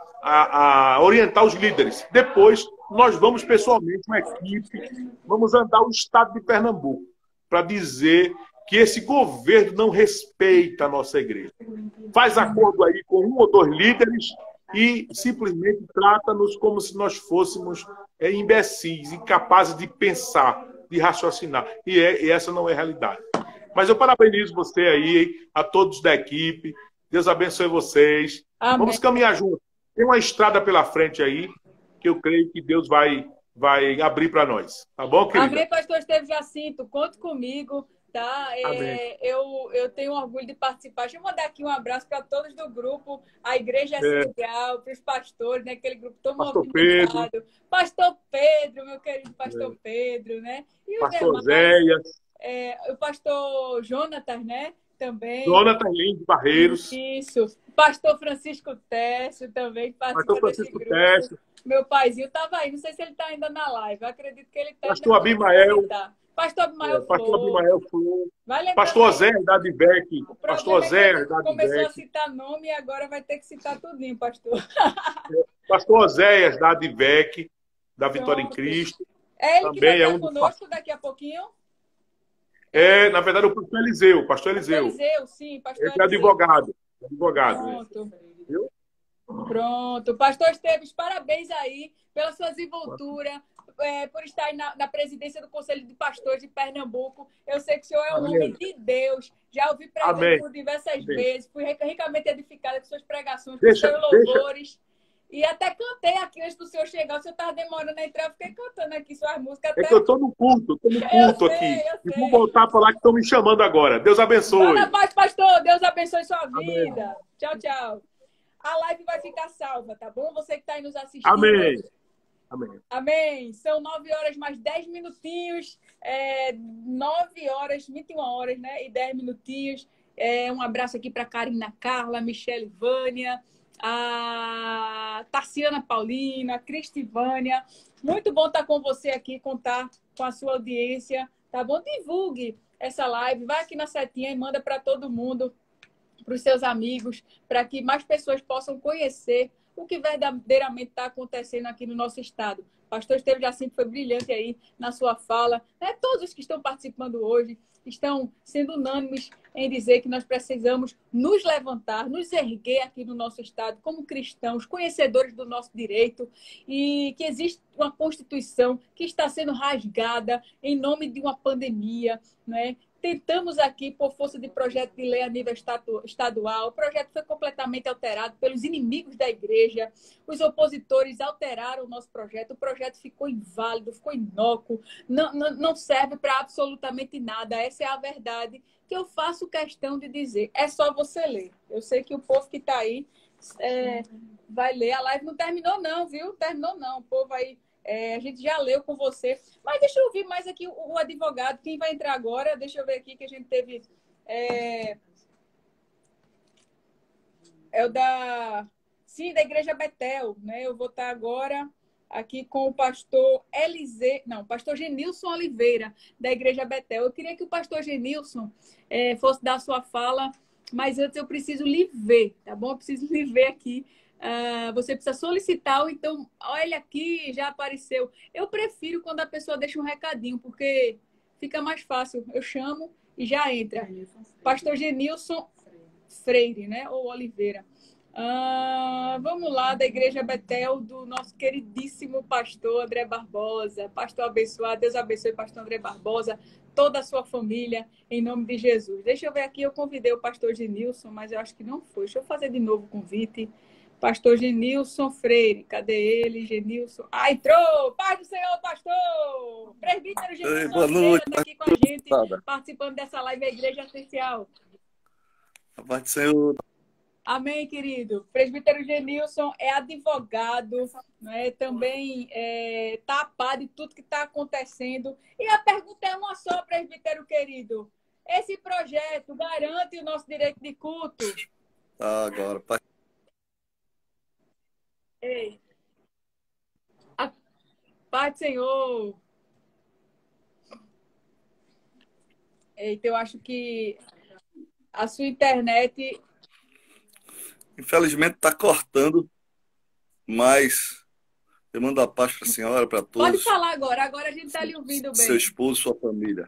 a orientar os líderes. Depois, nós vamos pessoalmente, uma equipe, vamos andar o estado de Pernambuco para dizer que esse governo não respeita a nossa igreja. Faz acordo aí com um ou dois líderes e simplesmente trata-nos como se nós fôssemos imbecis, incapazes de pensar, de raciocinar. E essa não é a realidade. Mas eu parabenizo você aí, a todos da equipe. Deus abençoe vocês. Amém. Vamos caminhar juntos. Tem uma estrada pela frente aí, que eu creio que Deus vai abrir para nós. Tá bom, querida? Amém, pastor Esteves Jacinto. Conte comigo, tá? Eu tenho orgulho de participar. Deixa eu mandar aqui um abraço para todos do grupo, a Igreja Essencial, para os pastores, né? Aquele grupo tão movimentado. Pastor Pedro, meu querido pastor Pedro, né? E pastor Zéias. O pastor Jonatas, né? Também. Jonatas Lins Barreiros. Isso. Pastor Francisco Técio também. Pastor Francisco Técio. Meu paizinho estava aí. Não sei se ele está ainda na live. Eu acredito que ele está. Pastor Abimael. Pastor Abimael Pastor Abimael Flor. Pastor Zé da Advec. Pastor Zé da Advec. Começou a citar nome e agora vai ter que citar tudinho, pastor. Pastor Zéias da Advec, da Vitória em Cristo. É ele também que vai estar conosco daqui a pouquinho? Na verdade, o pastor Eliseu. Pastor Eliseu. Sim, pastor Ele é advogado. Pronto. Viu? Pronto. Pastor Esteves, parabéns aí pela sua desenvoltura, por estar aí na presidência do Conselho de Pastores de Pernambuco. Eu sei que o senhor é um homem de Deus. Já ouvi pregando por diversas vezes. Fui ricamente edificada com suas pregações, com seus louvores. E até cantei aqui antes do senhor chegar. O senhor estava demorando a entrar, eu fiquei cantando aqui suas músicas. É que eu estou no culto, aqui. E vou voltar para lá que estão me chamando agora. Deus abençoe. Boa paz, pastor. Deus abençoe sua vida. Amém. Tchau, tchau. A live vai ficar salva, tá bom? Você que está aí nos assistindo. Amém. Amém. Amém. São 9 horas mais 10 minutinhos. 9 horas, 21 horas, né? E 10 minutinhos. Um abraço aqui para Karina Carla, Michele Vânia, a Tarciana Paulina, a Cristivânia. Muito bom estar com você aqui, contar com a sua audiência, tá bom? Divulgue essa live, vai aqui na setinha e manda para todo mundo, para os seus amigos, para que mais pessoas possam conhecer o que verdadeiramente está acontecendo aqui no nosso estado. O pastor Esteves Jacinto foi brilhante aí na sua fala, né? Todos os que estão participando hoje estão sendo unânimes em dizer que nós precisamos nos levantar, nos erguer aqui no nosso estado como cristãos, conhecedores do nosso direito, e que existe uma Constituição que está sendo rasgada em nome de uma pandemia, né? Tentamos aqui, por força de projeto de lei a nível estadual, o projeto foi completamente alterado pelos inimigos da igreja, os opositores alteraram o nosso projeto, o projeto ficou inválido, ficou inócuo, não serve para absolutamente nada. Essa é a verdade que eu faço questão de dizer. É só você ler. Eu sei que o povo que está aí vai ler. A live não terminou não, viu? Terminou não. O povo aí... a gente já leu com você. Mas deixa eu ouvir mais aqui o advogado. Quem vai entrar agora? Deixa eu ver aqui que a gente teve... o da... Sim, da Igreja Betel, né? Eu vou estar agora aqui com o pastor pastor Genilson Oliveira, da Igreja Betel. Eu queria que o pastor Genilson fosse dar a sua fala, mas antes eu preciso lhe ver, tá bom? Eu preciso lhe ver aqui. Você precisa solicitar, então, olha aqui, já apareceu. Eu prefiro quando a pessoa deixa um recadinho, porque fica mais fácil. Eu chamo e já entra. Pastor Genilson Freire, né? Ou Oliveira. Vamos lá, da Igreja Betel, do nosso queridíssimo pastor André Barbosa. Pastor abençoado, Deus abençoe pastor André Barbosa, toda a sua família, em nome de Jesus. Deixa eu ver aqui, eu convidei o pastor Genilson, mas eu acho que não foi. Deixa eu fazer de novo o convite. Pastor Genilson Freire, cadê ele, Genilson? Entrou! Paz do Senhor, pastor! Presbítero Genilson Freire está aqui com a gente, participando dessa live, a Igreja Essencial. A paz do Senhor. Amém, querido. Presbítero Genilson é advogado, né? Também está a par de tudo que está acontecendo. E a pergunta é uma só, presbítero querido. Esse projeto garante o nosso direito de culto? Agora, pai. Ei. Pai do Senhor. Eita, eu acho que a sua internet... Infelizmente está cortando, mas eu mando a paz para a senhora, para todos. Pode falar agora a gente está lhe ouvindo bem. Seu esposo, sua família.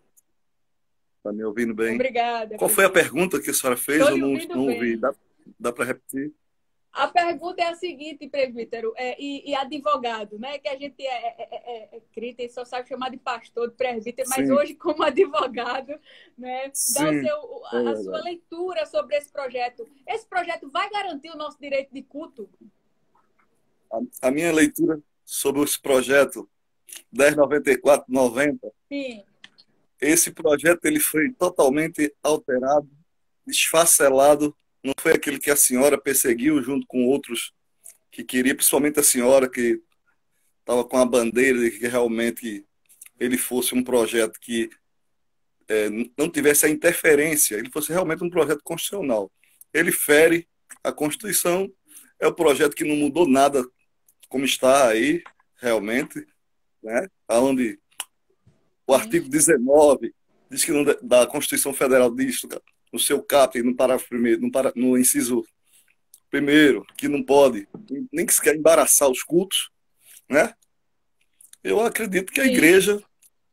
Está me ouvindo bem? Obrigada. Qual foi a pergunta que a senhora fez? Eu não ouvi. Dá para repetir? A pergunta é a seguinte, presbítero, e advogado, né? Que a gente é crente e só sabe chamar de pastor, de presbítero, mas Sim. Hoje, como advogado, né? Sim, Dá a sua leitura sobre esse projeto. Esse projeto vai garantir o nosso direito de culto? A minha leitura sobre esse projeto 1094-90, sim, esse projeto ele foi totalmente alterado, esfacelado. Não foi aquele que a senhora perseguiu junto com outros que queria, principalmente a senhora que estava com a bandeira de que realmente ele fosse um projeto que não tivesse a interferência, ele fosse realmente um projeto constitucional. Ele fere a Constituição, é um projeto que não mudou nada como está aí, realmente, né? Onde o artigo 19 diz que da Constituição Federal diz, no seu caput, no parágrafo primeiro, no inciso primeiro, que não pode, nem que se quer embaraçar os cultos, né? Eu acredito que a igreja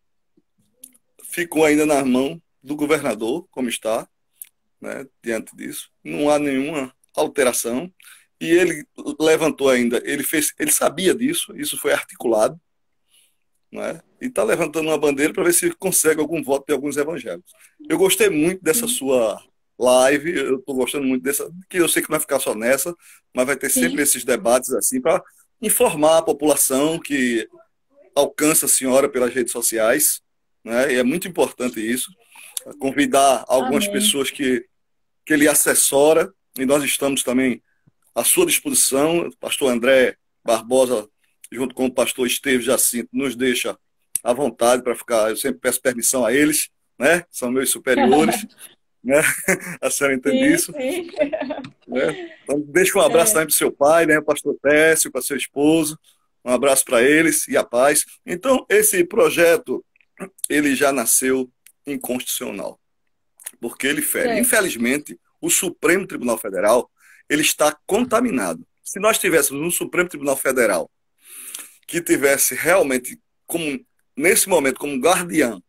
ficou ainda nas mãos do governador, como está, né? Diante disso. Não há nenhuma alteração. E ele levantou ainda, ele sabia disso, isso foi articulado, né? E está levantando uma bandeira para ver se consegue algum voto de alguns evangélicos. Eu gostei muito dessa sua live, eu estou gostando muito dessa, que eu sei que não vai ficar só nessa, mas vai ter sempre esses debates assim para informar a população que alcança a senhora pelas redes sociais, né? E é muito importante isso, convidar algumas pessoas que ele assessora, e nós estamos também à sua disposição. O pastor André Barbosa, junto com o pastor Esteves Jacinto, nos deixa à vontade para ficar. Eu sempre peço permissão a eles, né? São meus superiores, né? A senhora entende isso? Sim. Né? Então, deixa um abraço também para o seu pai, né? O pastor Técio, para seu esposo. Um abraço para eles e a paz. Então, esse projeto, ele já nasceu inconstitucional, porque ele fere. Infelizmente, o Supremo Tribunal Federal ele está contaminado. Se nós tivéssemos um Supremo Tribunal Federal que tivesse realmente, nesse momento, como guardião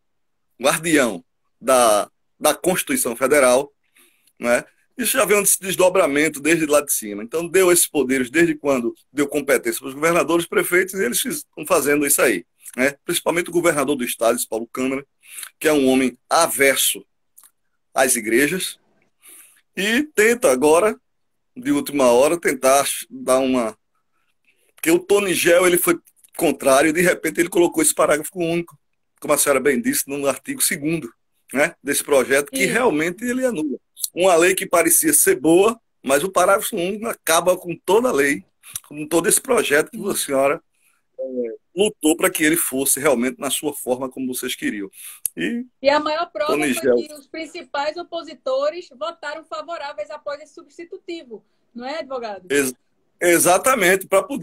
da Constituição Federal, né? Isso já vem um desdobramento desde lá de cima. Então, deu esses poderes desde quando deu competência para os governadores, prefeitos, e eles estão fazendo isso aí, né? Principalmente o governador do estado, Paulo Câmara, que é um homem averso às igrejas, e tenta agora, de última hora, tentar dar uma... Porque o Tony Gel, ele foi contrário, e de repente ele colocou esse parágrafo único, como a senhora bem disse, no artigo 2º, né, desse projeto, que realmente ele anula. Uma lei que parecia ser boa, mas o parágrafo único acaba com toda a lei, com todo esse projeto que a senhora lutou para que ele fosse realmente na sua forma como vocês queriam. E a maior prova foi que os principais opositores votaram favoráveis após esse substitutivo, não é, advogado? Exatamente, para poder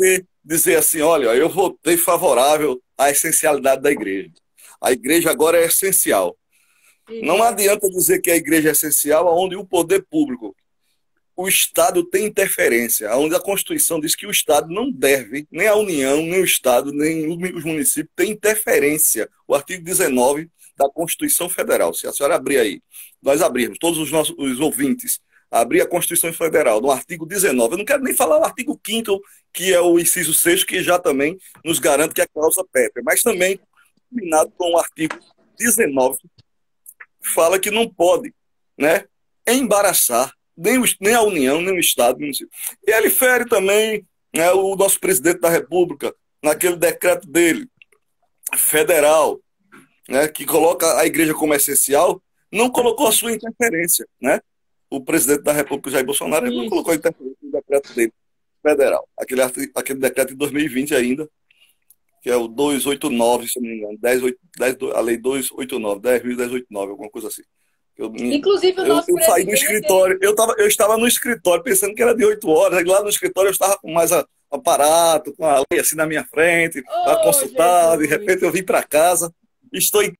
dizer assim, olha, eu votei favorável à essencialidade da igreja. A igreja agora é essencial. Não adianta dizer que a igreja é essencial onde o poder público, o Estado tem interferência, onde a Constituição diz que o Estado não deve, nem a União, nem o Estado, nem os municípios, tem interferência. O artigo 19 da Constituição Federal. Se a senhora abrir aí, nós abrirmos, todos os ouvintes, abrir a Constituição Federal, no artigo 19, eu não quero nem falar o artigo 5º, que é o inciso 6º, que já também nos garante que é a cláusula pétrea, mas também, combinado com o artigo 19, fala que não pode, né, embaraçar nem a União, nem o Estado, nem o município. E ele fere também, né, o nosso presidente da República, naquele decreto dele, federal, né, que coloca a igreja como essencial, não colocou a sua interferência, né? O presidente da República, Jair Bolsonaro, ele não colocou a interferência no decreto dele, federal. Aquele decreto de 2020 ainda, que é o 289, se não me engano, a lei 289, 10.1089, alguma coisa assim. Inclusive, o nosso eu saí do escritório, eu estava no escritório pensando que era de 8 horas, lá no escritório eu estava com mais aparato, com a lei assim na minha frente, para consultar, Jesus. De repente eu vim para casa, estou em...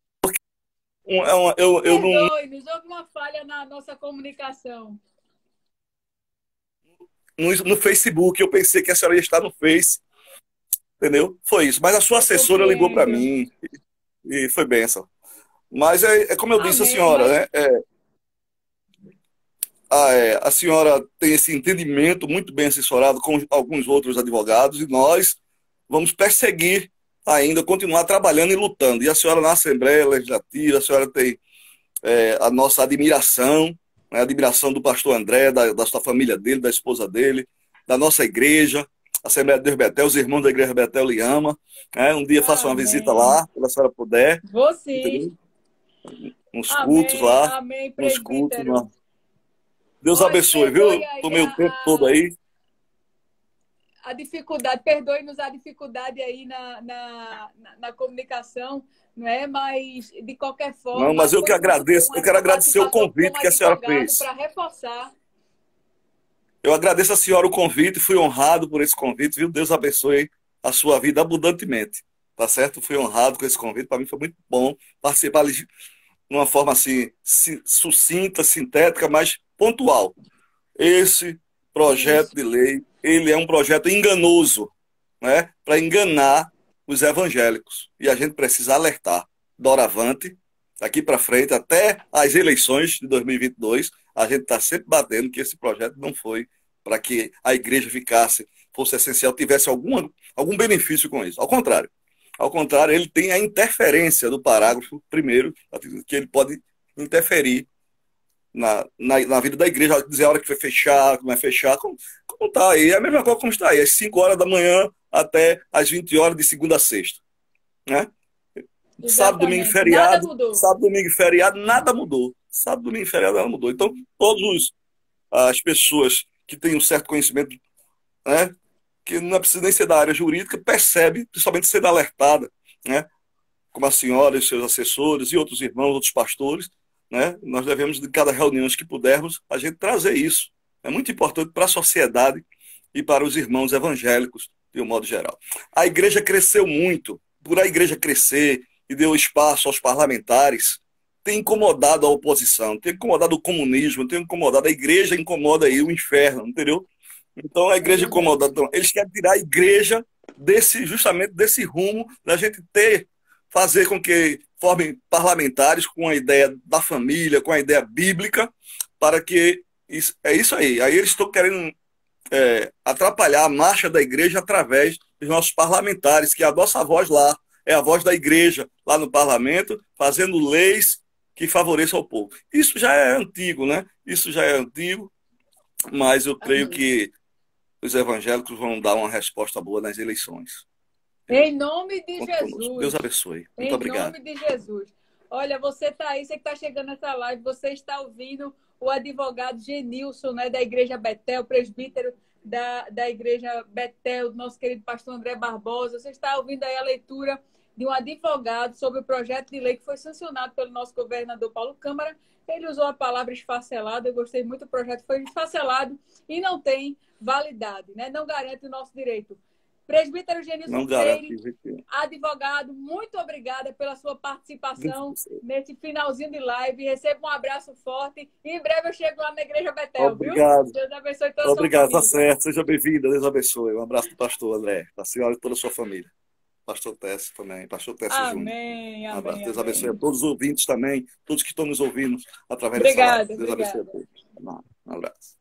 Perdoe-nos, houve uma falha na nossa comunicação. No Facebook, eu pensei que a senhora ia estar no Face, entendeu? Foi isso, mas a sua assessora ligou para mim e foi benção. Mas é como eu disse à senhora, né? A senhora tem esse entendimento muito bem assessorado com alguns outros advogados e nós vamos perseguir ainda, continuar trabalhando e lutando. E a senhora na Assembleia Legislativa, a senhora tem a nossa admiração, né? A admiração do pastor André, da sua família dele, da esposa dele, da nossa igreja, a Assembleia de Deus Betel, os irmãos da Igreja Betel lhe amam. Né? Um dia faça uma visita lá, se a senhora puder. Vou sim. Nos cultos lá. Amém, nos cultos. Deus Olha, abençoe, viu? Tomei o tempo todo aí. A dificuldade, perdoe-nos a dificuldade aí na comunicação, não é? Mas, de qualquer forma... Não, mas eu que agradeço. Eu quero agradecer o convite que a senhora fez. Para reforçar. Eu agradeço a senhora o convite, fui honrado por esse convite, viu? Deus abençoe a sua vida abundantemente, tá certo? Fui honrado com esse convite, para mim foi muito bom participar de uma forma assim, sucinta, sintética, mas pontual. Esse projeto de lei, ele é um projeto enganoso, né? Para enganar os evangélicos. E a gente precisa alertar. Doravante, daqui para frente, até as eleições de 2022, a gente está sempre batendo que esse projeto não foi para que a igreja fosse essencial, tivesse algum benefício com isso. Ao contrário. Ao contrário, ele tem a interferência do parágrafo primeiro, que ele pode interferir na vida da igreja, dizer a hora que vai fechar, como vai fechar, como está aí. É a mesma coisa como está aí, às 5 horas da manhã até às 20 horas de segunda a sexta. Né? Sábado, domingo, feriado. Sábado, domingo, feriado, nada mudou. Sábado, domingo, feriado, nada mudou. Então, todas as pessoas que têm um certo conhecimento, né, que não precisa nem ser da área jurídica, percebe, principalmente sendo alertada, né, como a senhora e seus assessores e outros irmãos, outros pastores, né, nós devemos, de cada reunião que pudermos, a gente trazer isso. É muito importante para a sociedade e para os irmãos evangélicos, de um modo geral. A igreja cresceu muito. Por a igreja crescer e deu espaço aos parlamentares, tem incomodado a oposição, tem incomodado o comunismo, tem incomodado a igreja, incomoda aí o inferno, entendeu? Então a igreja incomoda. Então, eles querem tirar a igreja justamente desse rumo da gente fazer com que formem parlamentares com a ideia da família, com a ideia bíblica, para que é isso aí. Aí eles estão querendo atrapalhar a marcha da igreja através dos nossos parlamentares, que a nossa voz lá é a voz da igreja lá no parlamento, fazendo leis que favoreçam ao povo. Isso já é antigo, né? Isso já é antigo, mas eu creio que os evangélicos vão dar uma resposta boa nas eleições. Em nome de Jesus. Deus abençoe. Muito obrigado. Em nome de Jesus. Olha, você está aí, você que está chegando nessa live, você está ouvindo o advogado Genilson, né, da Igreja Betel, presbítero da Igreja Betel, do nosso querido pastor André Barbosa. Você está ouvindo aí a leitura de um advogado sobre o projeto de lei que foi sancionado pelo nosso governador Paulo Câmara. Ele usou a palavra esfacelado, eu gostei muito do projeto, foi esfacelado e não tem validade, né? Não garante o nosso direito. Presbítero Genilson Não Freire, garante. advogado, muito obrigada pela sua participação nesse finalzinho de live. Receba um abraço forte e em breve eu chego lá na Igreja Betel, Obrigado. viu? Deus abençoe toda a sua Obrigado, tá família. certo. Seja bem-vinda, Deus abençoe. Um abraço do pastor André, da senhora e toda a sua família. Pastor Tess também, pastor Tess Júnior. Amém, Um abraço. amém, Deus amém. abençoe a todos os ouvintes também, todos que estão nos ouvindo através dessa live. Obrigada, Deus abençoe a obrigada. todos. Um abraço.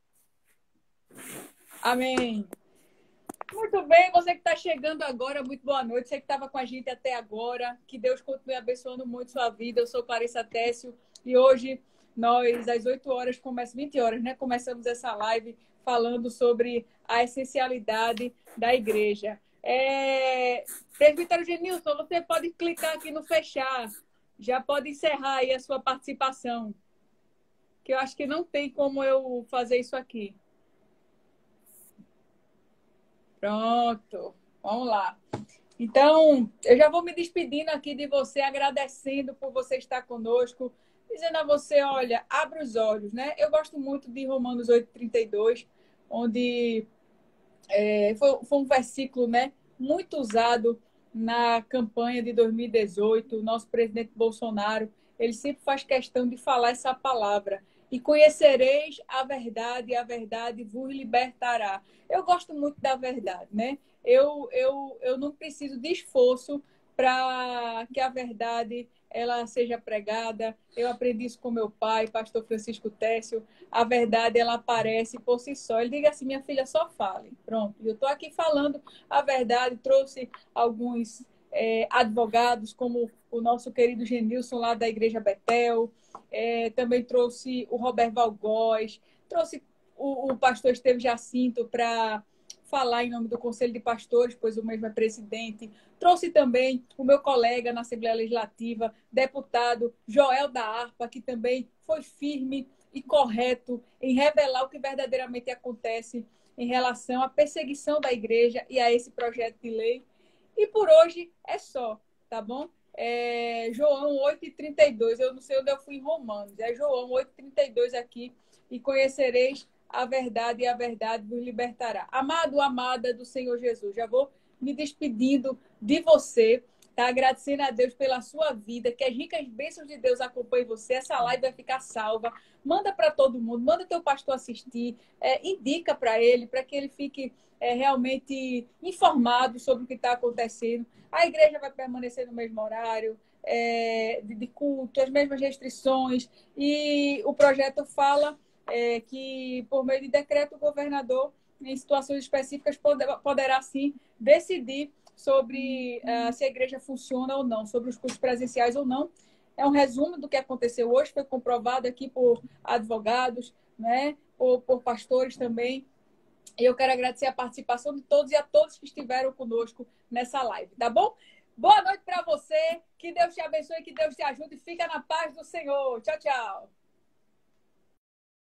Amém. Muito bem, você que está chegando agora, muito boa noite. Você que estava com a gente até agora, que Deus continue abençoando muito sua vida. Eu sou Clarissa Técio e hoje nós, às 8 horas, 20 horas, né? Começamos essa live falando sobre a essencialidade da igreja. Presbítero Genilson, você pode clicar aqui no fechar. Já pode encerrar aí a sua participação. Que eu acho que não tem como eu fazer isso aqui. Pronto, vamos lá. Então, eu já vou me despedindo aqui de você, agradecendo por você estar conosco, dizendo a você, olha, abra os olhos, né? Eu gosto muito de Romanos 8,32, onde foi um versículo, né, muito usado na campanha de 2018. O nosso presidente Bolsonaro, ele sempre faz questão de falar essa palavra. E conhecereis a verdade vos libertará. Eu gosto muito da verdade, né? Eu não preciso de esforço para que a verdade ela seja pregada. Eu aprendi isso com meu pai, pastor Francisco Técio. A verdade, ela aparece por si só. Ele diga assim, minha filha, só fale. Pronto, eu estou aqui falando a verdade. Trouxe alguns advogados, como o nosso querido Genilson, lá da Igreja Betel. Também trouxe o Roberto Valgóis, trouxe o pastor Estevam Jacinto para falar em nome do Conselho de Pastores, pois o mesmo é presidente. Trouxe também o meu colega na Assembleia Legislativa, deputado Joel da Harpa, que também foi firme e correto em revelar o que verdadeiramente acontece em relação à perseguição da igreja e a esse projeto de lei. E por hoje é só, tá bom? João 8,32, eu não sei onde eu fui em Romanos, João 8,32 aqui, e conhecereis a verdade e a verdade vos libertará. Amado, amada do Senhor Jesus, já vou me despedindo de você, tá? Agradecendo a Deus pela sua vida, que as ricas bênçãos de Deus acompanhem você, essa live vai ficar salva, manda para todo mundo, manda teu pastor assistir, indica para ele, para que ele fique realmente informado sobre o que está acontecendo. A igreja vai permanecer no mesmo horário de culto, as mesmas restrições, e o projeto fala que, por meio de decreto, o governador, em situações específicas, poderá, sim, decidir sobre se a igreja funciona ou não, sobre os cultos presenciais ou não. É um resumo do que aconteceu hoje, foi comprovado aqui por advogados, né, por pastores também. E eu quero agradecer a participação de todos e a todos que estiveram conosco nessa live, tá bom? Boa noite para você, que Deus te abençoe, que Deus te ajude. Fica na paz do Senhor. Tchau, tchau.